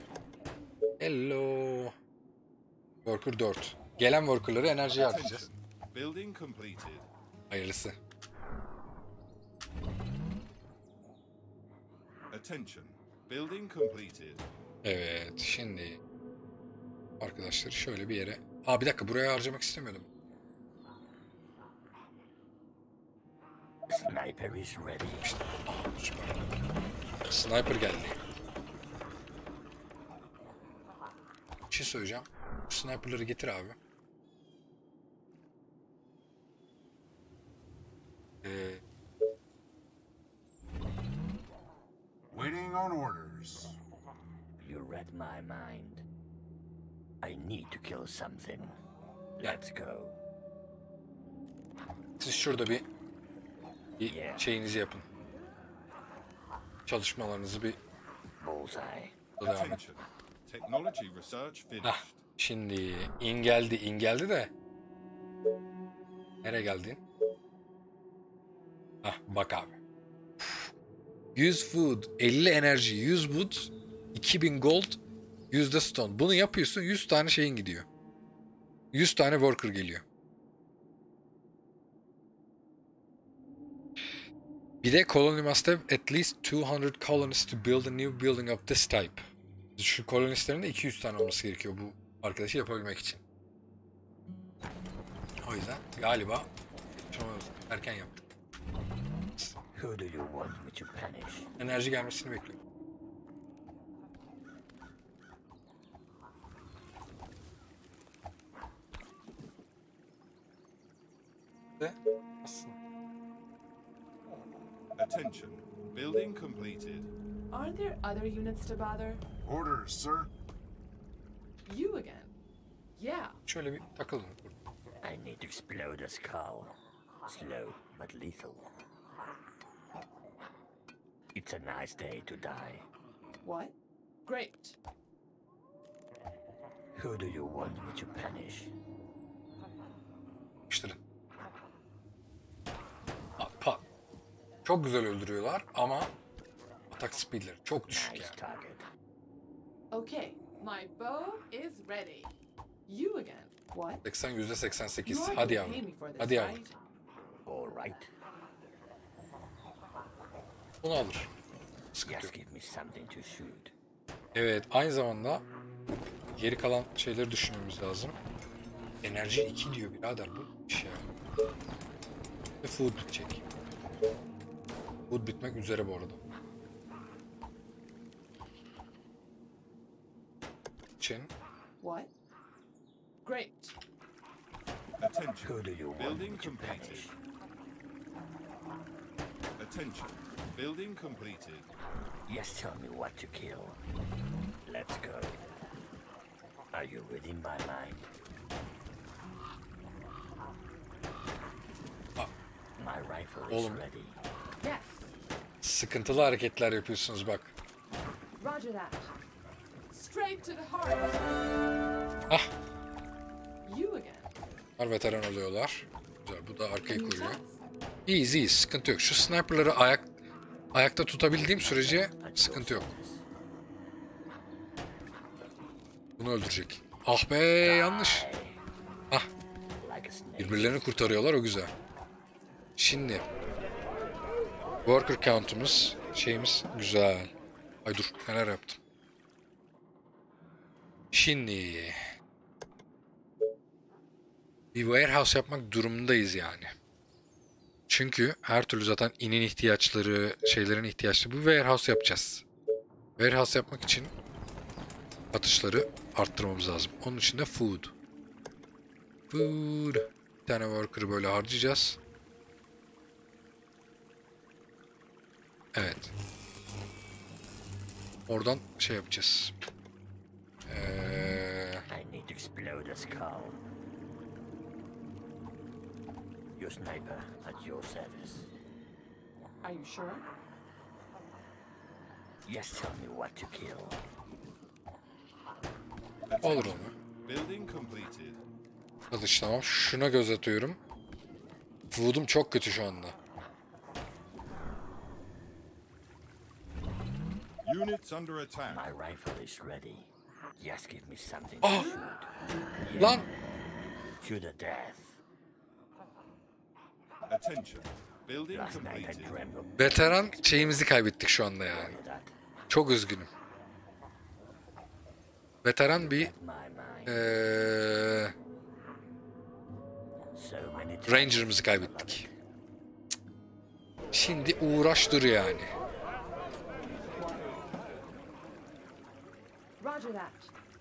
Hello. Worker 4. Gelen workerları enerjiye harcayacağız. Building completed. Hayırlısı. Attention. Building completed. Evet şimdi arkadaşlar şöyle bir yere. Aa bir dakika buraya harcamak istemiyordum. Sniper is ready. Süper. Sniper geldi. Bir şey söyleyeceğim. Bu sniperları getir abi. Waiting on orders. You read my mind. I need to kill something. Let's go. Siz şurada bir şeyinizi yapın. Çalışmalarınızı bir Bullseye. devam edin. Attention. Technology research finished. Hah, şimdi in geldi de Nereye geldin? Hah bak abi. 100 food, 50 enerji, 100 wood, 2000 gold, 100 de stone. Bunu yapıyorsun, 100 tane şeyin gidiyor. 100 tane worker geliyor. Bir de colony must have at least 200 colonists to build a new building of this type. Şu kolonistlerin de 200 tane olması gerekiyor bu arkadaşı yapabilmek için. O yüzden galiba çok erken yaptık. Who do you want me to punish? Enerji gelmesini bekliyorum. Ve aslında Attention. Building completed. Aren't there other units to bother? Orders, sir. You again? Yeah. şöyle bir takalım. I need to explode a skull. Slow but lethal. It's a nice day to die. What? Great. Who do you want me to punish? Yapıştırın. Pat, pat. Çok güzel öldürüyorlar ama atak speedleri çok düşük Nice yani. target. Okay, my bow is ready. You again? What? 80 %88. You are Hadi gonna pay yavrum. me for this, Hadi yavrum. right? All right. Bunu alır. Sıkıntı Just yok. give me something to shoot. Evet, aynı zamanda geri kalan şeyleri düşünmemiz lazım. Enerji 2 diyor birader, bu iş ya. Ve food bitecek. Food bitmek üzere bu arada. için What? Great. Attention. Who do you want me Building to completed. punish? Attention. Building completed. Just tell me what to kill. Let's go. Are you reading my mind? My rifle is Oğlum. ready. Yes. sıkıntılı hareketler yapıyorsunuz bak. Roger that. Straight to the heart. Ah, You again. bunlar veteran oluyorlar. Güzel, bu da arkayı New koruyor. task. İyiyiz iyiyiz, sıkıntı yok. Şu sniperları ayakta tutabildiğim sürece sıkıntı yok. Bunu öldürecek. Ah be, yanlış. Ah, Like a snake. birbirlerini kurtarıyorlar, o güzel. Şimdi worker count'umuz, şeyimiz güzel. Ay dur, neler yaptım. Şimdi bir warehouse yapmak durumundayız yani. Çünkü her türlü zaten inin ihtiyaçları, şeylerin ihtiyaçları, bu warehouse yapacağız. Warehouse yapmak için atışları arttırmamız lazım. Onun için de food. Food. Bir tane worker'ı böyle harcayacağız. Evet. Oradan şey yapacağız. I need to explode a skull. Your sniper at your service. Are you sure? Just tell me what to kill. Olur onu. Building completed. Atış tamam. Şuna göz atıyorum. Food'um çok kötü şu anda. Units under attack. My rifle is ready. Just give me something Ah! to shoot. Lan! To the death. Attention. Building Last night I completed. dreamt of Veteran şeyimizi kaybettik şu anda yani. that. Çok üzgünüm. Veteran bir My mind. So many times Ranger'ımızı kaybettik. Şimdi uğraş dur yani. Roger that.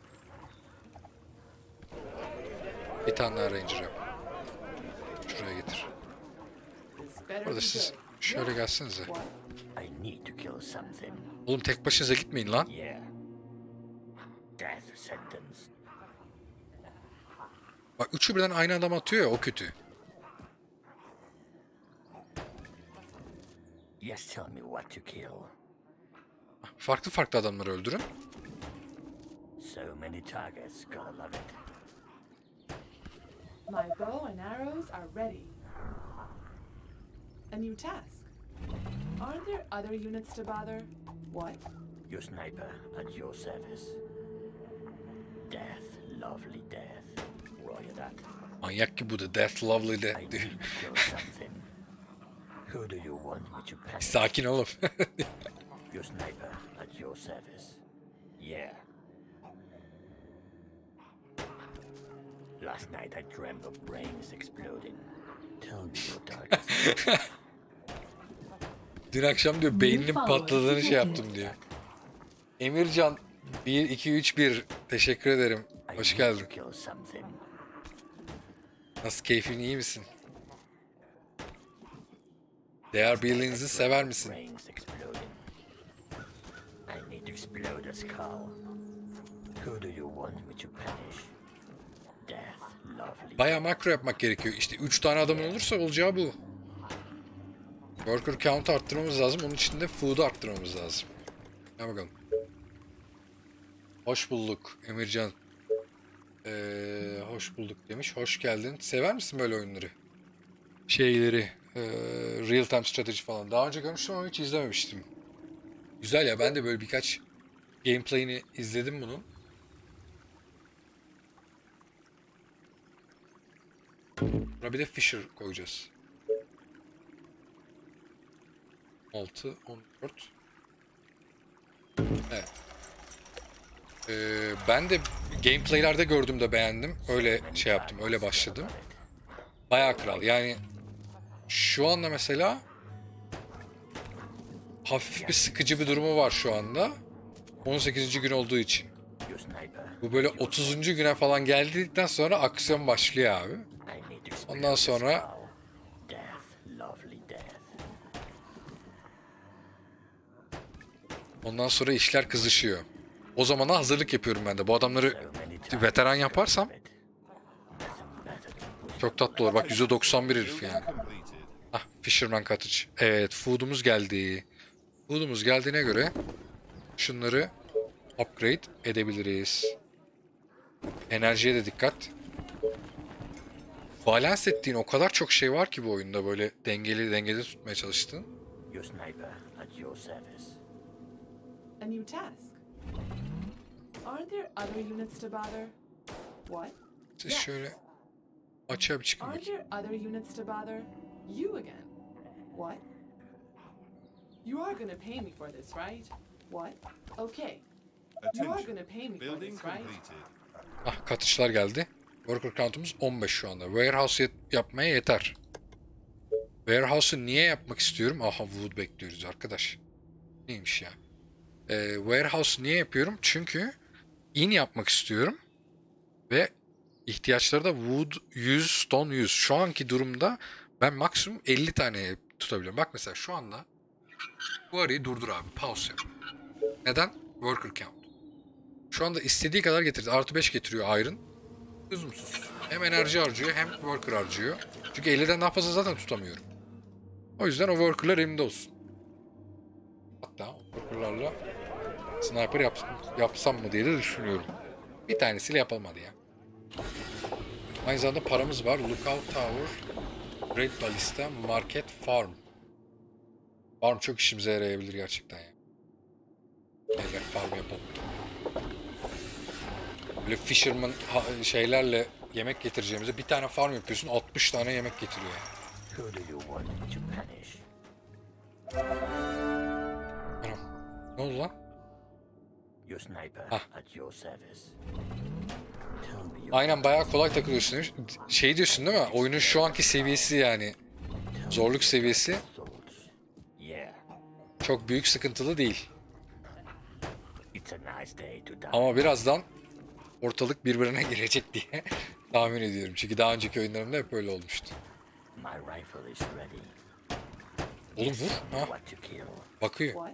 Bir tane daha Ranger yap. Şuraya getir. This better Orada be siz good. şöyle Yeah. gelsenize. What? I need to kill something. Oğlum tek başınıza gitmeyin lan. Yeah. Death sentence. Bak üçü birden aynı adam atıyor ya, o kötü. Just tell me what to kill. Farklı farklı adamları öldürün. So many targets, gotta love it. My bow and arrows are ready. A new task. Aren't there other units to bother? What? Your sniper at your service. Death, lovely death. Roger that. Manyak ki bu da Death Lovely I Death need diyor. to kill something. Who do you want me to punish? Sakin oğlum. Your sniper at your service. Yeah. Last night I dreamt of brains exploding. Tell me your darkest. Dün akşam diyor beyninin patladığını şey yaptım diyor. Emircan 1 2 3 1 teşekkür ederim. I Hoş need geldin. to kill something. Nasıl keyfin, iyi misin? Değer Billing's'i sever misin? Brains exploding. I need to explode a skull. Who do you want me to punish? Death, lovely. Bayağı makro yapmak gerekiyor. İşte 3 tane adamın olursa olacağı bu. Worker count'u arttırmamız lazım. Onun için de food'u arttırmamız lazım. Hadi bakalım. Hoş bulduk Emircan. Hoş bulduk demiş. Hoş geldin. Sever misin böyle oyunları? Şeyleri. Real time strateji falan. Daha önce görmüştüm ama hiç izlememiştim. Güzel ya. Ben de böyle birkaç gameplay'ini izledim bunun. Buraya bir de Fisher koyacağız. 6, 14. Evet. Ben de gameplaylerde gördüm de beğendim. Öyle şey yaptım, öyle başladım. Bayağı kral. Yani şu anda mesela hafif bir sıkıcı bir durumu var şu anda. 18. gün olduğu için. Your sniper. Bu böyle 30. güne falan geldikten sonra aksiyon başlıyor abi. I need to explode Ondan a sonra skull. Death, lovely death. ondan sonra işler kızışıyor. O zamana hazırlık yapıyorum ben de. Bu adamları So many times veteran yaparsam it. Nothing better than pushing çok tatlı olur. Bak %91 herif yani. Completed. Ah, Fisherman Cottage. Evet, food'umuz geldi. Food'umuz geldiğine göre şunları upgrade edebiliriz. Enerjiye de dikkat. Balans ettiğin o kadar çok şey var ki bu oyunda, böyle dengede tutmaya çalıştın. your sniper at your service. A new task. Aren't there other units to bother? What? Siz şöyle açığa bir çıkın Aren't bakayım. there other units to bother? You again. What? You are gonna pay me for this, right? What? Okay. You are Attention. gonna pay me for Building this, right? completed. Ah, katışlar geldi. Worker count'umuz 15 şu anda. Warehouse yapmaya yeter. Warehouse'u niye yapmak istiyorum? Aha, wood bekliyoruz arkadaş. Neymiş ya? Warehouse niye yapıyorum? Çünkü in yapmak istiyorum. Ve ihtiyaçları da wood 100, stone 100. Şu anki durumda ben maksimum 50 tane tutabiliyorum. Bak mesela şu anda bu arayı durdur abi. Pause yap. Neden? Worker count. Şu anda istediği kadar getirdi. Artı 5 getiriyor iron. Lüzumsuz. Hem enerji harcıyor hem worker harcıyor. Çünkü 50'den daha fazla zaten tutamıyorum. O yüzden o worker'lar elimde olsun. Hatta o worker'larla sniper yapsam mı diye de düşünüyorum. Bir tanesiyle yapalım hadi ya. Aynı zamanda paramız var. Lookout Tower, Great Ballista, Market, Farm. Farm çok işimize yarayabilir gerçekten ya. Gel farm yapalım. Böyle fisherman şeylerle yemek getireceğimize bir tane farm yapıyorsun, 60 tane yemek getiriyor yani. Who do you want me to punish? Anam. Ne oldu lan? Your sniper Ah. at your service. Tell me your Aynen, bayağı kolay takılıyorsun demiş. Şey diyorsun değil mi? Oyunun şu anki seviyesi, yani zorluk seviyesi thoughts. Yeah, çok büyük sıkıntılı değil. it's a nice day to die. Ama birazdan ortalık birbirine girecek diye tahmin ediyorum. Çünkü daha önceki oyunlarımda hep öyle olmuştu. My rifle is ready. Oğlum vur. Ha, What to kill? bakıyor. What?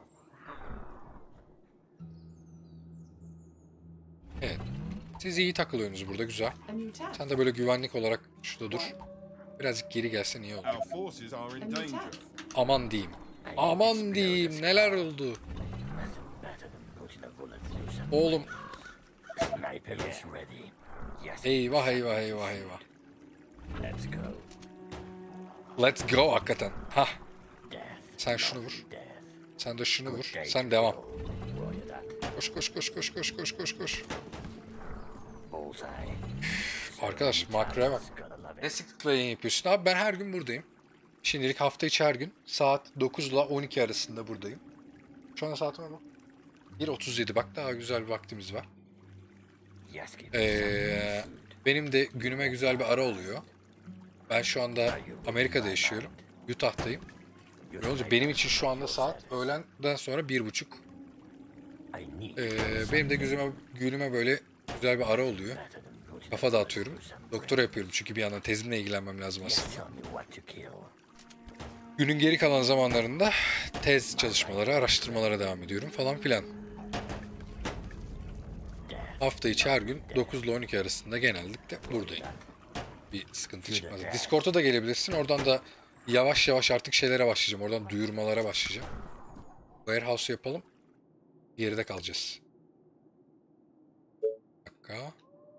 Evet. Siz iyi takılıyorsunuz burada, güzel. A new task. Sen de böyle güvenlik olarak şurada dur. Birazcık geri gelsen iyi olur. Our forces are A in new danger. task. Aman diyeyim. Aman diyeyim, neler oldu. Nothing better than putting a bullet through some. Oğlum Sniper is ready. Yes. eyvah eyvah eyvah eyvah. Let's go. Let's go hakikaten. Hah. Death. Sen şunu vur. Death. Sen de şunu vur. Day Sen to devam. kill. Roger that. Koş koş koş koş koş koş koş koş. Bullseye. Arkadaş makroya bak. Gotta love Ne it. sıklıkla yayın yapıyorsun? Abi ben her gün buradayım. Şimdilik hafta içi her gün. Saat 9 ile 12 arasında buradayım. Şu an saatime bak. 1.37 bak daha güzel bir vaktimiz var. Yes, give me something. Benim de günüme güzel bir ara oluyor. Ben şu anda Amerika'da yaşıyorum. Utah'tayım. Ne olacak? Benim için şu anda saat öğlenden sonra 1.30. I need Benim de günüme böyle güzel bir ara oluyor. better than putting Kafa dağıtıyorum. Doktora yapıyorum çünkü bir yandan tezimle ilgilenmem lazım aslında. Tell me what to kill. Günün geri kalan zamanlarında tez çalışmaları, araştırmalara devam ediyorum falan filan. Hafta içi her gün 9 ile 12 arasında genellikle buradayım. Bir sıkıntı çıkmaz. Discord'a da gelebilirsin. Oradan da yavaş yavaş artık şeylere başlayacağım. Oradan duyurmalara başlayacağım. Warehouse yapalım. Geride kalacağız. Bir dakika.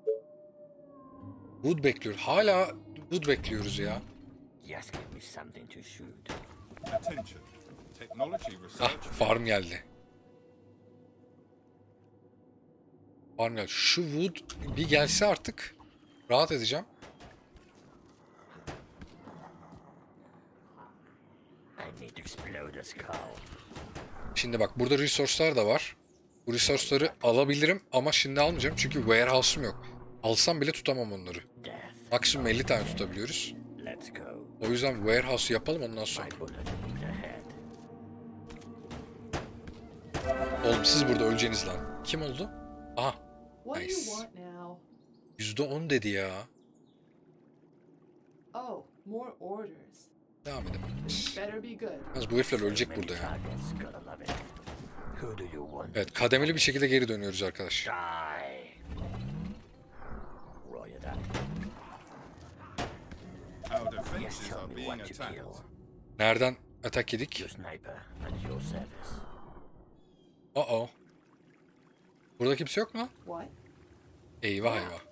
Wood bekliyoruz. Hala wood bekliyoruz ya. Yes, give me something to shoot. Attention. Technology Ah, research. farm geldi. Farm geldi. Şu wood bir gelse artık rahat edeceğim. I need to explode a skull. Şimdi bak burada resource'lar da var. Bu resource'ları alabilirim ama şimdi almayacağım çünkü warehouse'um yok. Alsam bile tutamam onları. Death. Maksimum 50 tane tutabiliyoruz. Let's go. O yüzden warehouse yapalım ondan sonra. My bullet in the head. Oğlum siz burada öleceğiniz lan. Kim oldu? Aha. What do you Nice. want now? %10 dedi ya. Oh, more orders. Devam edelim. Better be good. Yalnız bu herifler ölecek Many burada ya. targets, gotta love it. Who do you want? Evet kademeli bir şekilde geri dönüyoruz arkadaş. Die. Roger that. Our Yes, defenses tell are me being what to attacked. kill. Nereden atak yedik? Your sniper at your service. Uh-oh. Burada kimse yok mu? What? Eyvah eyvah.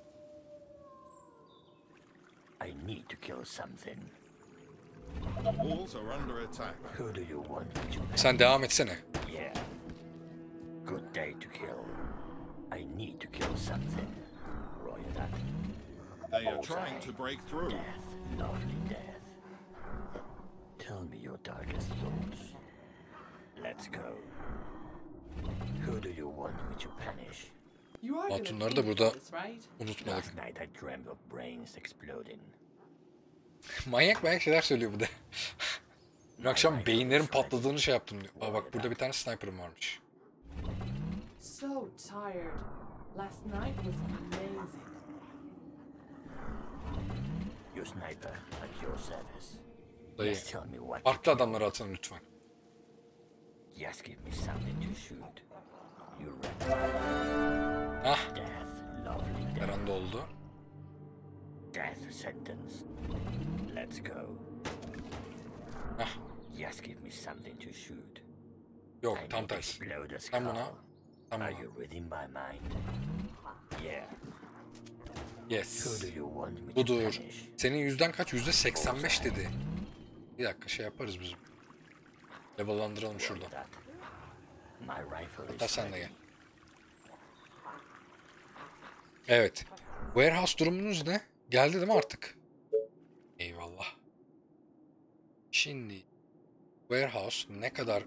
I need to kill something. The walls are under attack. Who do you want me to Sen devam etsene. Yeah. Good day to kill. I need to kill something. Roger that. They are trying to break through. Death, lovely death. Tell me your darkest thoughts. Let's go. Who do you want me to punish? You are gonna Hatunları pay da me burada for this, right? unutmadık. Last night I dreamt of brains exploding. Manyak şeyler söylüyor bu da. Dün akşam beyinlerin patladığını şey yaptım diyor. Aa bak burada bir tane sniper'ım varmış. So tired. Last night was amazing. Your sniper at your service. Dayı. Yes, tell me what to Farklı kill. adamları atın lütfen. Yes, give me something to shoot. You ready? Ah Death, lovely death. Eren oldu. Death sentence. Let's go. Ah Yes, give me something to shoot. yok I tam need to tersi. explode a Sen buna. skull. Sen Are buna. you reading my mind? Yeah. Who Yes. do you want me to Budur. punish? Senin yüzden kaç? %85 dedi. Bir dakika şey yaparız biz. Level'landıralım şurada. That. My rifle Hatta is sen de ready. gel. Evet. Warehouse durumunuz ne? Geldi değil mi artık? Eyvallah. Şimdi warehouse ne kadar...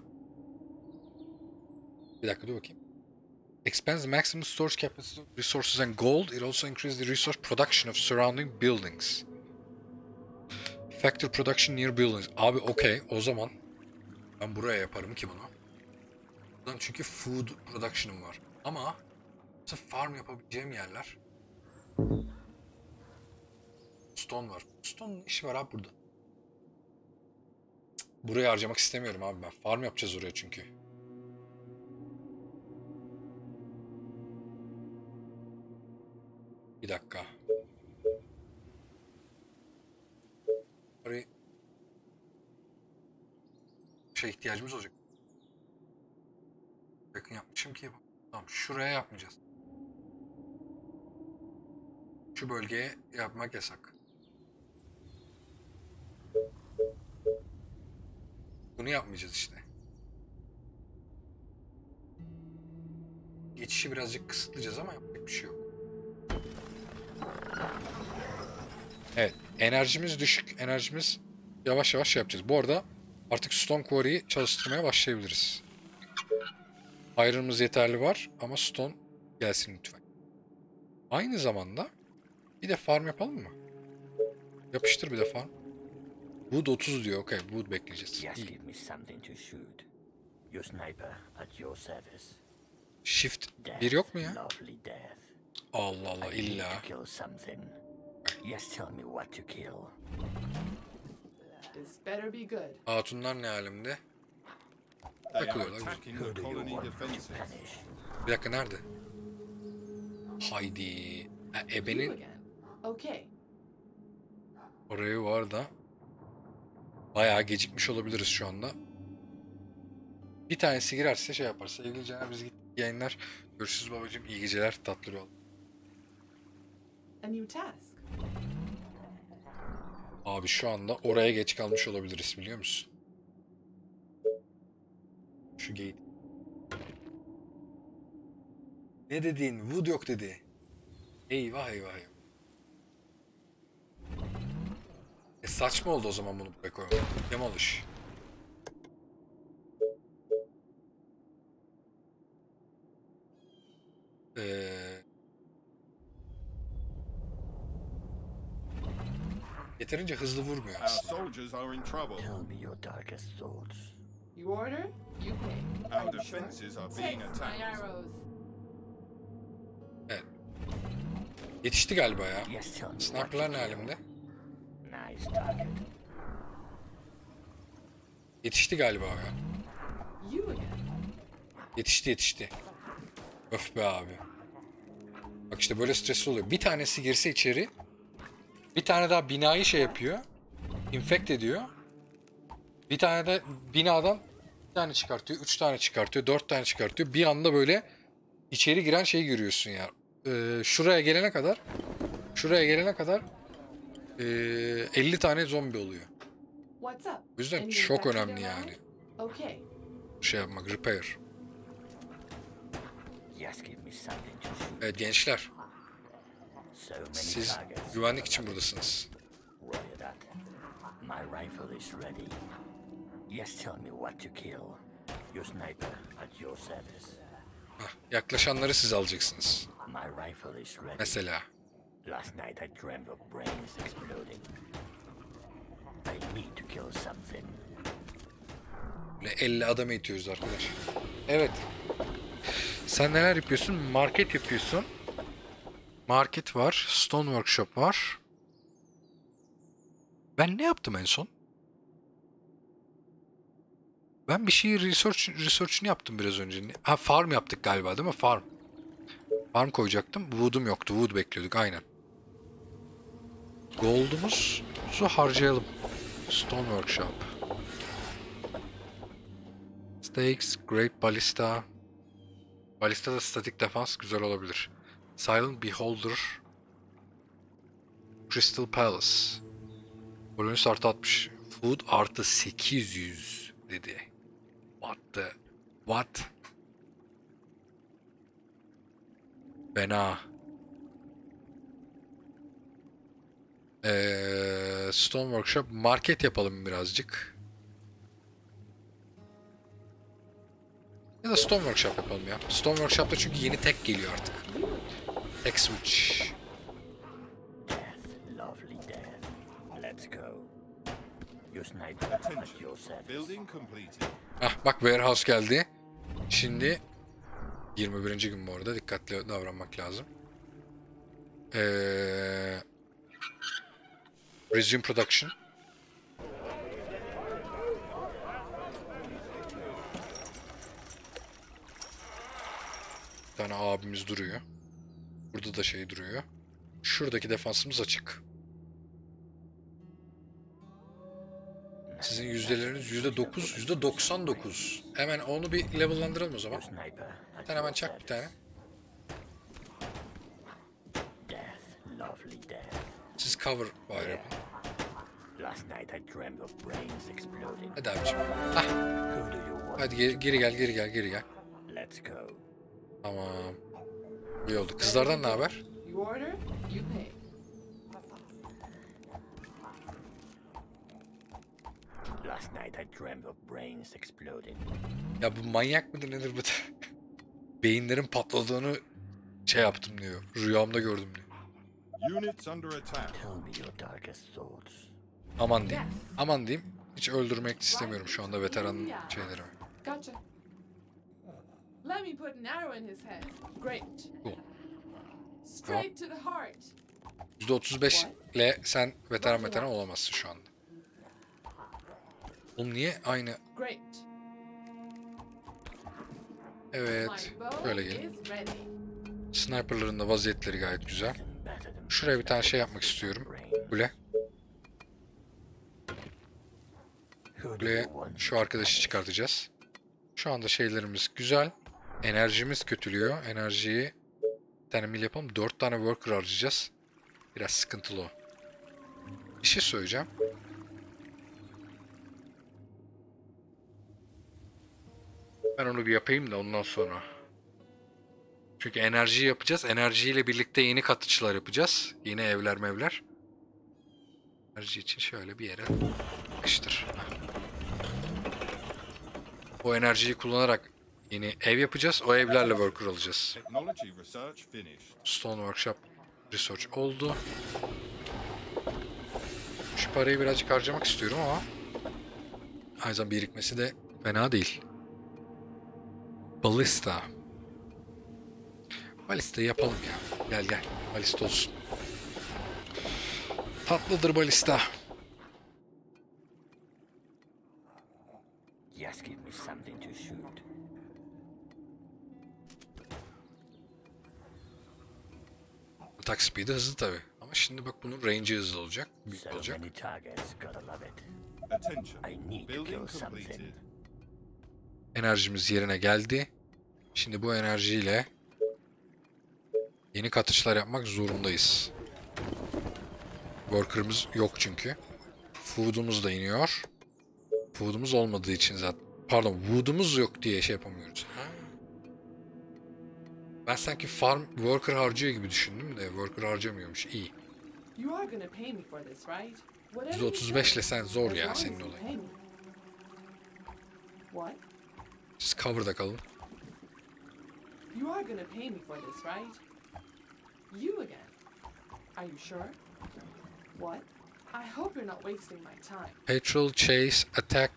Bir dakika dur bakayım. Expands the maximum storage capacity of resources and gold. It also increases the resource production of surrounding buildings. Factor production near buildings. Abi okey o zaman ben buraya yaparım ki bunu. Buradan çünkü food production'ım var. Ama sırf farm yapabileceğim yerler. Stone var. Stone'un işi var abi burada. Buraya harcamak istemiyorum abi ben. Farm yapacağız oraya çünkü. Bir dakika. Oraya şey ihtiyacımız olacak. Yakın yapmışım ki. Tamam şuraya yapmayacağız. Şu bölgeye yapmak yasak. Bunu yapmayacağız işte. Geçişi birazcık kısıtlayacağız ama yapacak bir şey yok. Evet. Enerjimiz düşük. Enerjimiz yavaş yavaş yapacağız. Bu arada artık Stone Quarry'yi çalıştırmaya başlayabiliriz. Iron'ımız yeterli var ama Stone gelsin lütfen. Aynı zamanda bir de farm yapalım mı? Yapıştır bir de farm. Wood 30 diyor. Okey. Wood bekleyeceğiz. Just İyi. give me something to shoot. Your sniper at your service. Shift Death, 1 yok mu ya? lovely death. Allah Allah I need illa. to kill something. Yes, tell me what to kill. This better be good. Hatunlar ne alemde? They are Takılıyorlar. attacking Who the do you colony want me to defenses. punish? Bir dakika nerede? Haydi. Ha, You ebenin again. Okay. orayı var da bayağı gecikmiş olabiliriz şu anda. Bir tanesi girerse şey yapar. Sevgili Caner biz gittik yayınlar. Görüşürüz babacığım. İyi geceler. Tatlı yol. A new task. Abi şu anda oraya geç kalmış olabiliriz biliyor musun? Şu gate. Ne dedin? Wood yok dedi. Eyvah eyvah eyvah. Saçma oldu o zaman bunu buraya koymak. Demolish. Yeterince hızlı vurmuyor Our aslında. soldiers are in trouble. Tell me your darkest thoughts. You order, you pay. Our Are you defenses are sure? being Takes my attacked. arrows. Evet. Yetişti galiba ya. Yes, tell me what to Sniper'lar ne kill. alemde? Nice target. Yetişti galiba ya. You again. Yetişti. Öf be abi. Bak işte böyle stresli oluyor. Bir tanesi girse içeri. Bir tane daha binayı şey yapıyor. Infect ediyor. Bir tane de binadan bir tane çıkartıyor. 3 tane çıkartıyor. 4 tane çıkartıyor. Bir anda böyle içeri giren şeyi görüyorsun ya. Şuraya gelene kadar 50 tane zombi oluyor. What's up? O yüzden Any çok infected önemli around? yani. Okay. Şey yapmak, repair. Just give me something to shoot. Evet gençler, So many siz targets. güvenlik için buradasınız. Roger that. My rifle is ready. Yes, tell me what to kill. Your sniper at your service. Hah, yaklaşanları siz alacaksınız. My rifle is ready. Mesela. Last night I dreamt of brains exploding. I need to kill something. Böyle 50 adam eğitiyoruz arkadaş. Evet. Sen neler yapıyorsun? Market yapıyorsun. Market var. Stone Workshop var. Ben ne yaptım en son? Ben bir şeyi research'ını yaptım biraz önce. Ha farm yaptık galiba değil mi? Farm. Farm koyacaktım. Wood'um yoktu. Wood bekliyorduk aynen. Gold'umuzu harcayalım. Stone Workshop. Stakes, Great Ballista. Ballista da statik defans güzel olabilir. Silent Beholder. Crystal Palace. Polonus artı 60. Food artı 800 dedi. What? Fena. Stone Workshop. Market yapalım birazcık. Ya da Stone Workshop yapalım ya. Stone Workshop'ta çünkü yeni tek geliyor artık. Tek switch. Death, lovely death. Let's go. Your sniper at your service. Building completed. Ah bak warehouse geldi. Şimdi 21. gün bu arada dikkatli davranmak lazım. Resume production. Bir tane abimiz duruyor. Burada da şey duruyor. Şuradaki defansımız açık. Sizin yüzdeleriniz %9, %99. Hemen onu bir level'landıralım o zaman. Your sniper at Sen your hemen çak bir tane. service. Death, lovely death. Siz cover fire yapın. Last night I dreamt of brains exploding. Hadi abicim. Hah. Who do you want? Hadi geri gel, geri gel, geri gel. Let's go. Tamam. İyi oldu. Kızlardan ne haber? You order, you pay. Last night I dreamt of brains exploding. Ya bu manyak mıdır nedir bu? Beyinlerin patladığını şey yaptım diyor. Rüyamda gördüm diyor. Units under attack. Tell me your darkest thoughts. Aman diyeyim. Aman diyeyim. Hiç öldürmek istemiyorum şu anda veteran şeylerimi. Gotcha. Let me put an arrow in his head. Great. Cool. Straight to the heart. %35 ile sen veteran olamazsın şu anda. Oğlum niye aynı? Great. Evet. My bow Böyle gelin. is ready. Sniper'ların da vaziyetleri gayet güzel. Better than Şuraya bir tane şey yapmak istiyorum. Kule. who do Kuleye you want? şu arkadaşı çıkartacağız. Şu anda şeylerimiz güzel. Enerjimiz kötülüyor. Enerjiyi bir tane mil yapalım. 4 tane worker harcayacağız. Biraz sıkıntılı o. Bir şey söyleyeceğim. Ben onu bir yapayım da ondan sonra. Çünkü enerjiyi yapacağız. Enerjiyle birlikte yeni katıçlar yapacağız. Yeni evler mevler. Enerji için şöyle bir yere yapıştır. O enerjiyi kullanarak yeni ev yapacağız. O evlerle worker alacağız. Technology research finished. Stone Workshop Research oldu. Şu parayı birazcık harcamak istiyorum ama aynı zamanda birikmesi de fena değil. Ballista. Balistayı yapalım ya. Gel gel. Balista olsun. Tatlıdır balista. Just give me something to shoot. Atak speed'i hızlı tabi. Ama şimdi bak bunun range'i hızlı olacak. Büyük So olacak. many targets, gotta love it. Attention. I need to Building kill completed. something. Enerjimiz yerine geldi. Şimdi bu enerjiyle yeni katışlar yapmak zorundayız. Worker'ımız yok çünkü. Food'umuz da iniyor. Food'umuz olmadığı için zaten. Pardon, wood'umuz yok diye şey yapamıyoruz. Ha. Ben sanki farm worker harcıyor gibi düşündüm de worker harcamıyormuş. İyi. You are gonna pay me for this, right? Whatever you %35 say, ile sen zor as ya long as senin you olayın. pay me. What? Siz cover'da kalın. You are gonna pay me for this, right? You again. Are you sure? What? I hope you're not wasting my time. Patrol, chase, attack.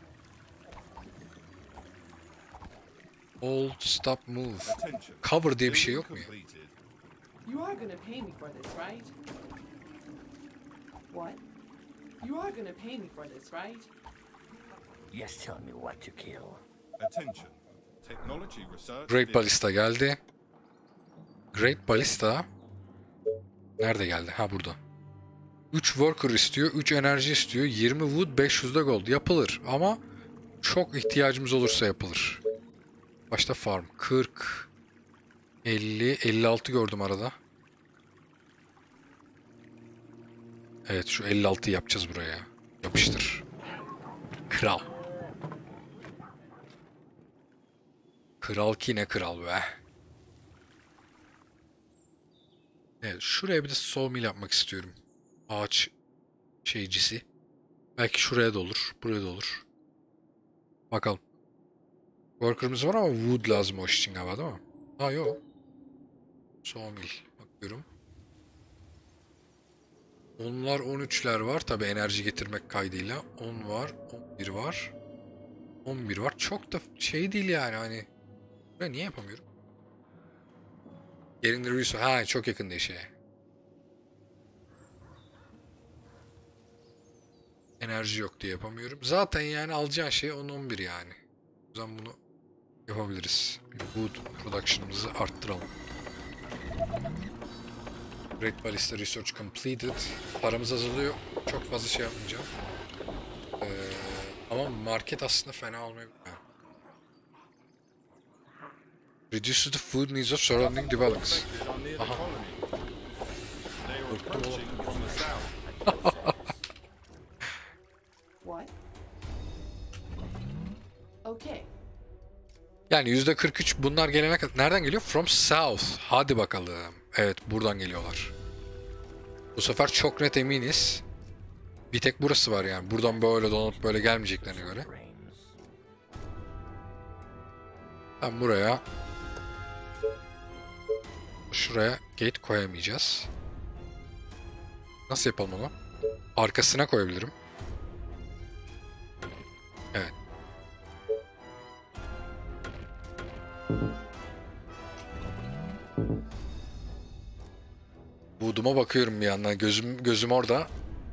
Hold, stop, move. Attention. Cover diye bir şey Building yok mu ya? completed. You are gonna pay me for this, right? What? You are gonna pay me for this, right? Just tell me what to kill. Attention. Technology research Great finished. Ballista geldi. Great Ballista nerede geldi? Ha burada. 3 worker istiyor, 3 enerji istiyor, 20 wood, 500 de gold. Yapılır ama çok ihtiyacımız olursa yapılır. Başta farm. 40, 50, 56 gördüm arada. Evet, şu 56'yı yapacağız buraya. Yapıştır. Kral. Kral ki ne kral be. Evet, şuraya bir de sawmill yapmak istiyorum. Ağaç şeycisi. Belki şuraya da olur, buraya da olur. Bakalım. Worker'ımız var ama wood lazım o iş için galiba, değil mi? Ha yok. Sawmill. Bakıyorum. 10'lar 13'ler var. Tabi enerji getirmek kaydıyla. 10 var. 11 var. 11 var. Çok da şey değil yani hani. Ben niye yapamıyorum? Yerinde Ruiz. Ha çok yakın değil şeye. Enerji yok diye yapamıyorum. Zaten yani alacağın şey 10-11 yani. O zaman bunu yapabiliriz. Wood production'ımızı arttıralım. Great Ballista Research completed. Paramız azalıyor. Çok fazla şey yapmayacağım. Ama market aslında fena olmayabilir. Reduce the food needs of surrounding developments. Affected on near the Aha. colony. They are Korktum oğlum. approaching from the south. Yani %43 bunlar gelene kadar. Nereden geliyor? From south. Hadi bakalım. Evet, buradan geliyorlar. Bu sefer çok net eminiz. Bir tek burası var yani. Buradan böyle dolanıp böyle gelmeyeceklerine göre. Brains. Ben buraya şuraya gate koyamayacağız. Nasıl yapalım onu? Arkasına koyabilirim. Evet. Buduma bakıyorum bir yandan. Gözüm orada.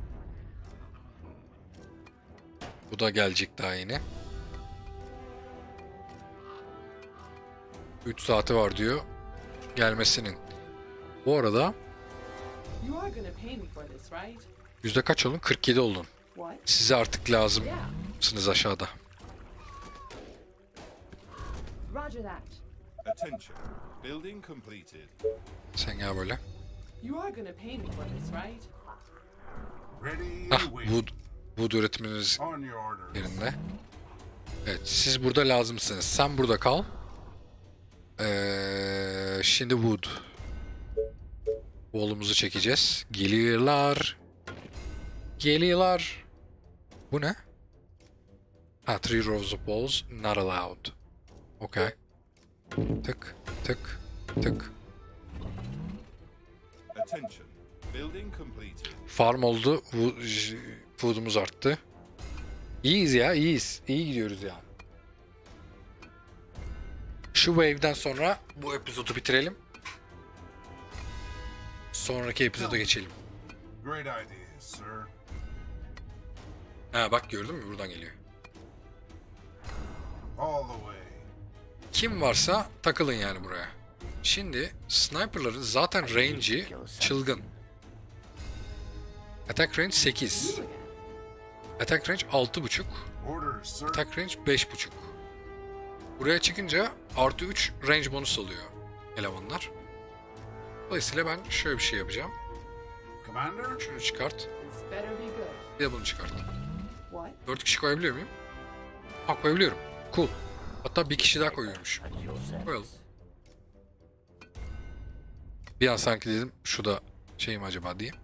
Bu da gelecek daha yeni. 3 saati var diyor gelmesinin. Bu arada You are gonna pay me for this, right? yüzde kaç olun? 47 olun. What? Size artık lazım Yeah. mısınız aşağıda? Roger that. Attention. Building completed. Sen gel böyle. You are gonna pay me for this, right? Ready Ah, and waiting. wood üretiminiz On your orders. yerinde. Evet, siz burada lazımsınız. Sen burada kal. Şimdi wood. Wall'umuzu çekeceğiz. Geliyorlar. Geliyorlar. Bu ne? Ha, 3 rows of walls not allowed. Okay. Tık, tık, tık. Attention. Building completed. Farm oldu. Food'umuz arttı. İyiyiz ya, iyiyiz. İyi gidiyoruz yani. Şu wave'den sonra bu epizodu bitirelim. Sonraki epizoda geçelim. Great ideas, sir. Ha bak, gördün mü? Buradan geliyor. All the way. Kim varsa takılın yani buraya. Şimdi sniper'ların zaten range'i çılgın. Attack range 8. Attack range 6.5. Orders, sir. Attack range 5.5. Buraya çıkınca artı 3 range bonus oluyor elemanlar. Dolayısıyla ben şöyle bir şey yapacağım. Commander? Şunu çıkart. This better be good. Bir de bunu çıkart. What? 4 kişi koyabiliyor muyum? Ha, koyabiliyorum. Cool. Hatta bir kişi daha koyuyormuş. At your service. Koyalım. Bir an sanki dedim şu da şey mi acaba diye.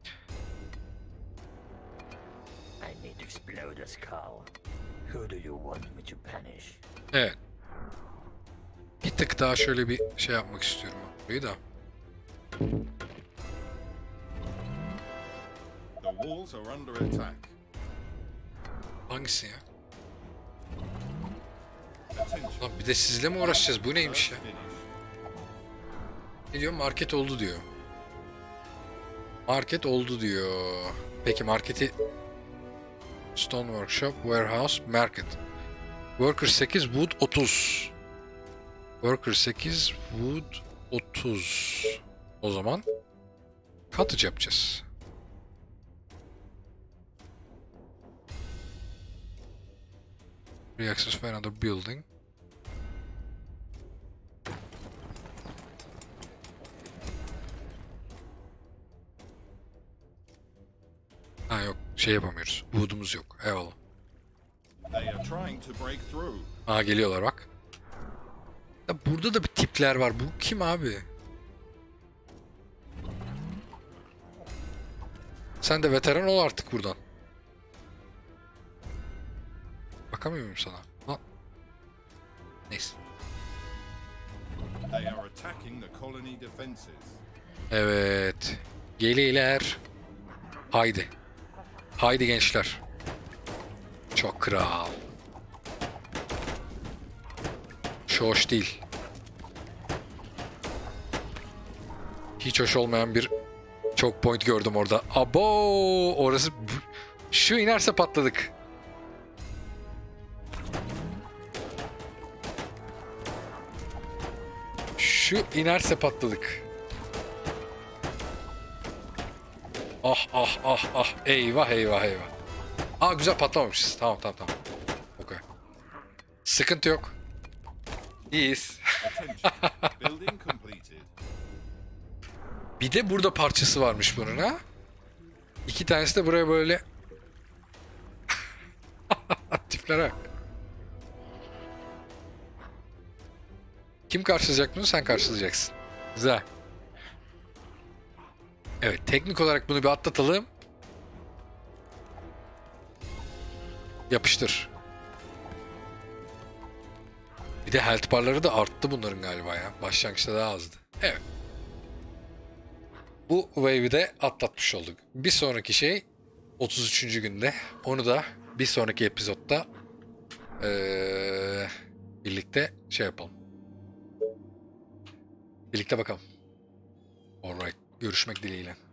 I need to explode a skull. Who do you want me to punish? Evet. Bir tık daha şöyle bir şey yapmak istiyorum burayı da. The walls are under attack. Hangisi ya? Attention. Lan bir de sizle mi uğraşacağız? Bu neymiş ya? Finish. Ne diyor? Market oldu diyor. Market oldu diyor. Peki marketi... Stone Workshop, Warehouse, Market. Worker 8, Wood 30. Worker 8, Wood 30. O zaman cottage yapacağız. Reaccess for another building. Ha yok, şey yapamıyoruz. Wood'umuz yok. Eyvallah. They are trying to break through. Aa, geliyorlar bak. Ya burada da bir tipler var. Bu kim abi? Sen de veteran ol artık buradan. Bakamıyor muyum sana? Lan. Neyse. They are attacking the colony defenses. Evet. Geliler. Haydi. Haydi gençler. Çok kral. Şu hoş değil. Hiç hoş olmayan bir çok point gördüm orada. Abo! Orası... Şu inerse patladık. Şu inerse patladık. Ah ah ah ah. Eyvah eyvah eyvah. Aa, güzel patlamamışız. Tamam tamam tamam. Okay. Sıkıntı yok. İyiyiz. Attention. Building completed. Bir de burada parçası varmış bunun ha. İki tanesi de buraya böyle. Tiplere bak. Kim karşılayacak bunu? Sen karşılayacaksın. Güzel. Evet, teknik olarak bunu bir atlatalım. Yapıştır. Bir de health barları da arttı bunların galiba ya. Başlangıçta daha azdı. Evet. Bu wave'i de atlatmış olduk. Bir sonraki şey 33. günde. Onu da bir sonraki epizodda birlikte şey yapalım. Birlikte bakalım. Alright. Görüşmek dileğiyle.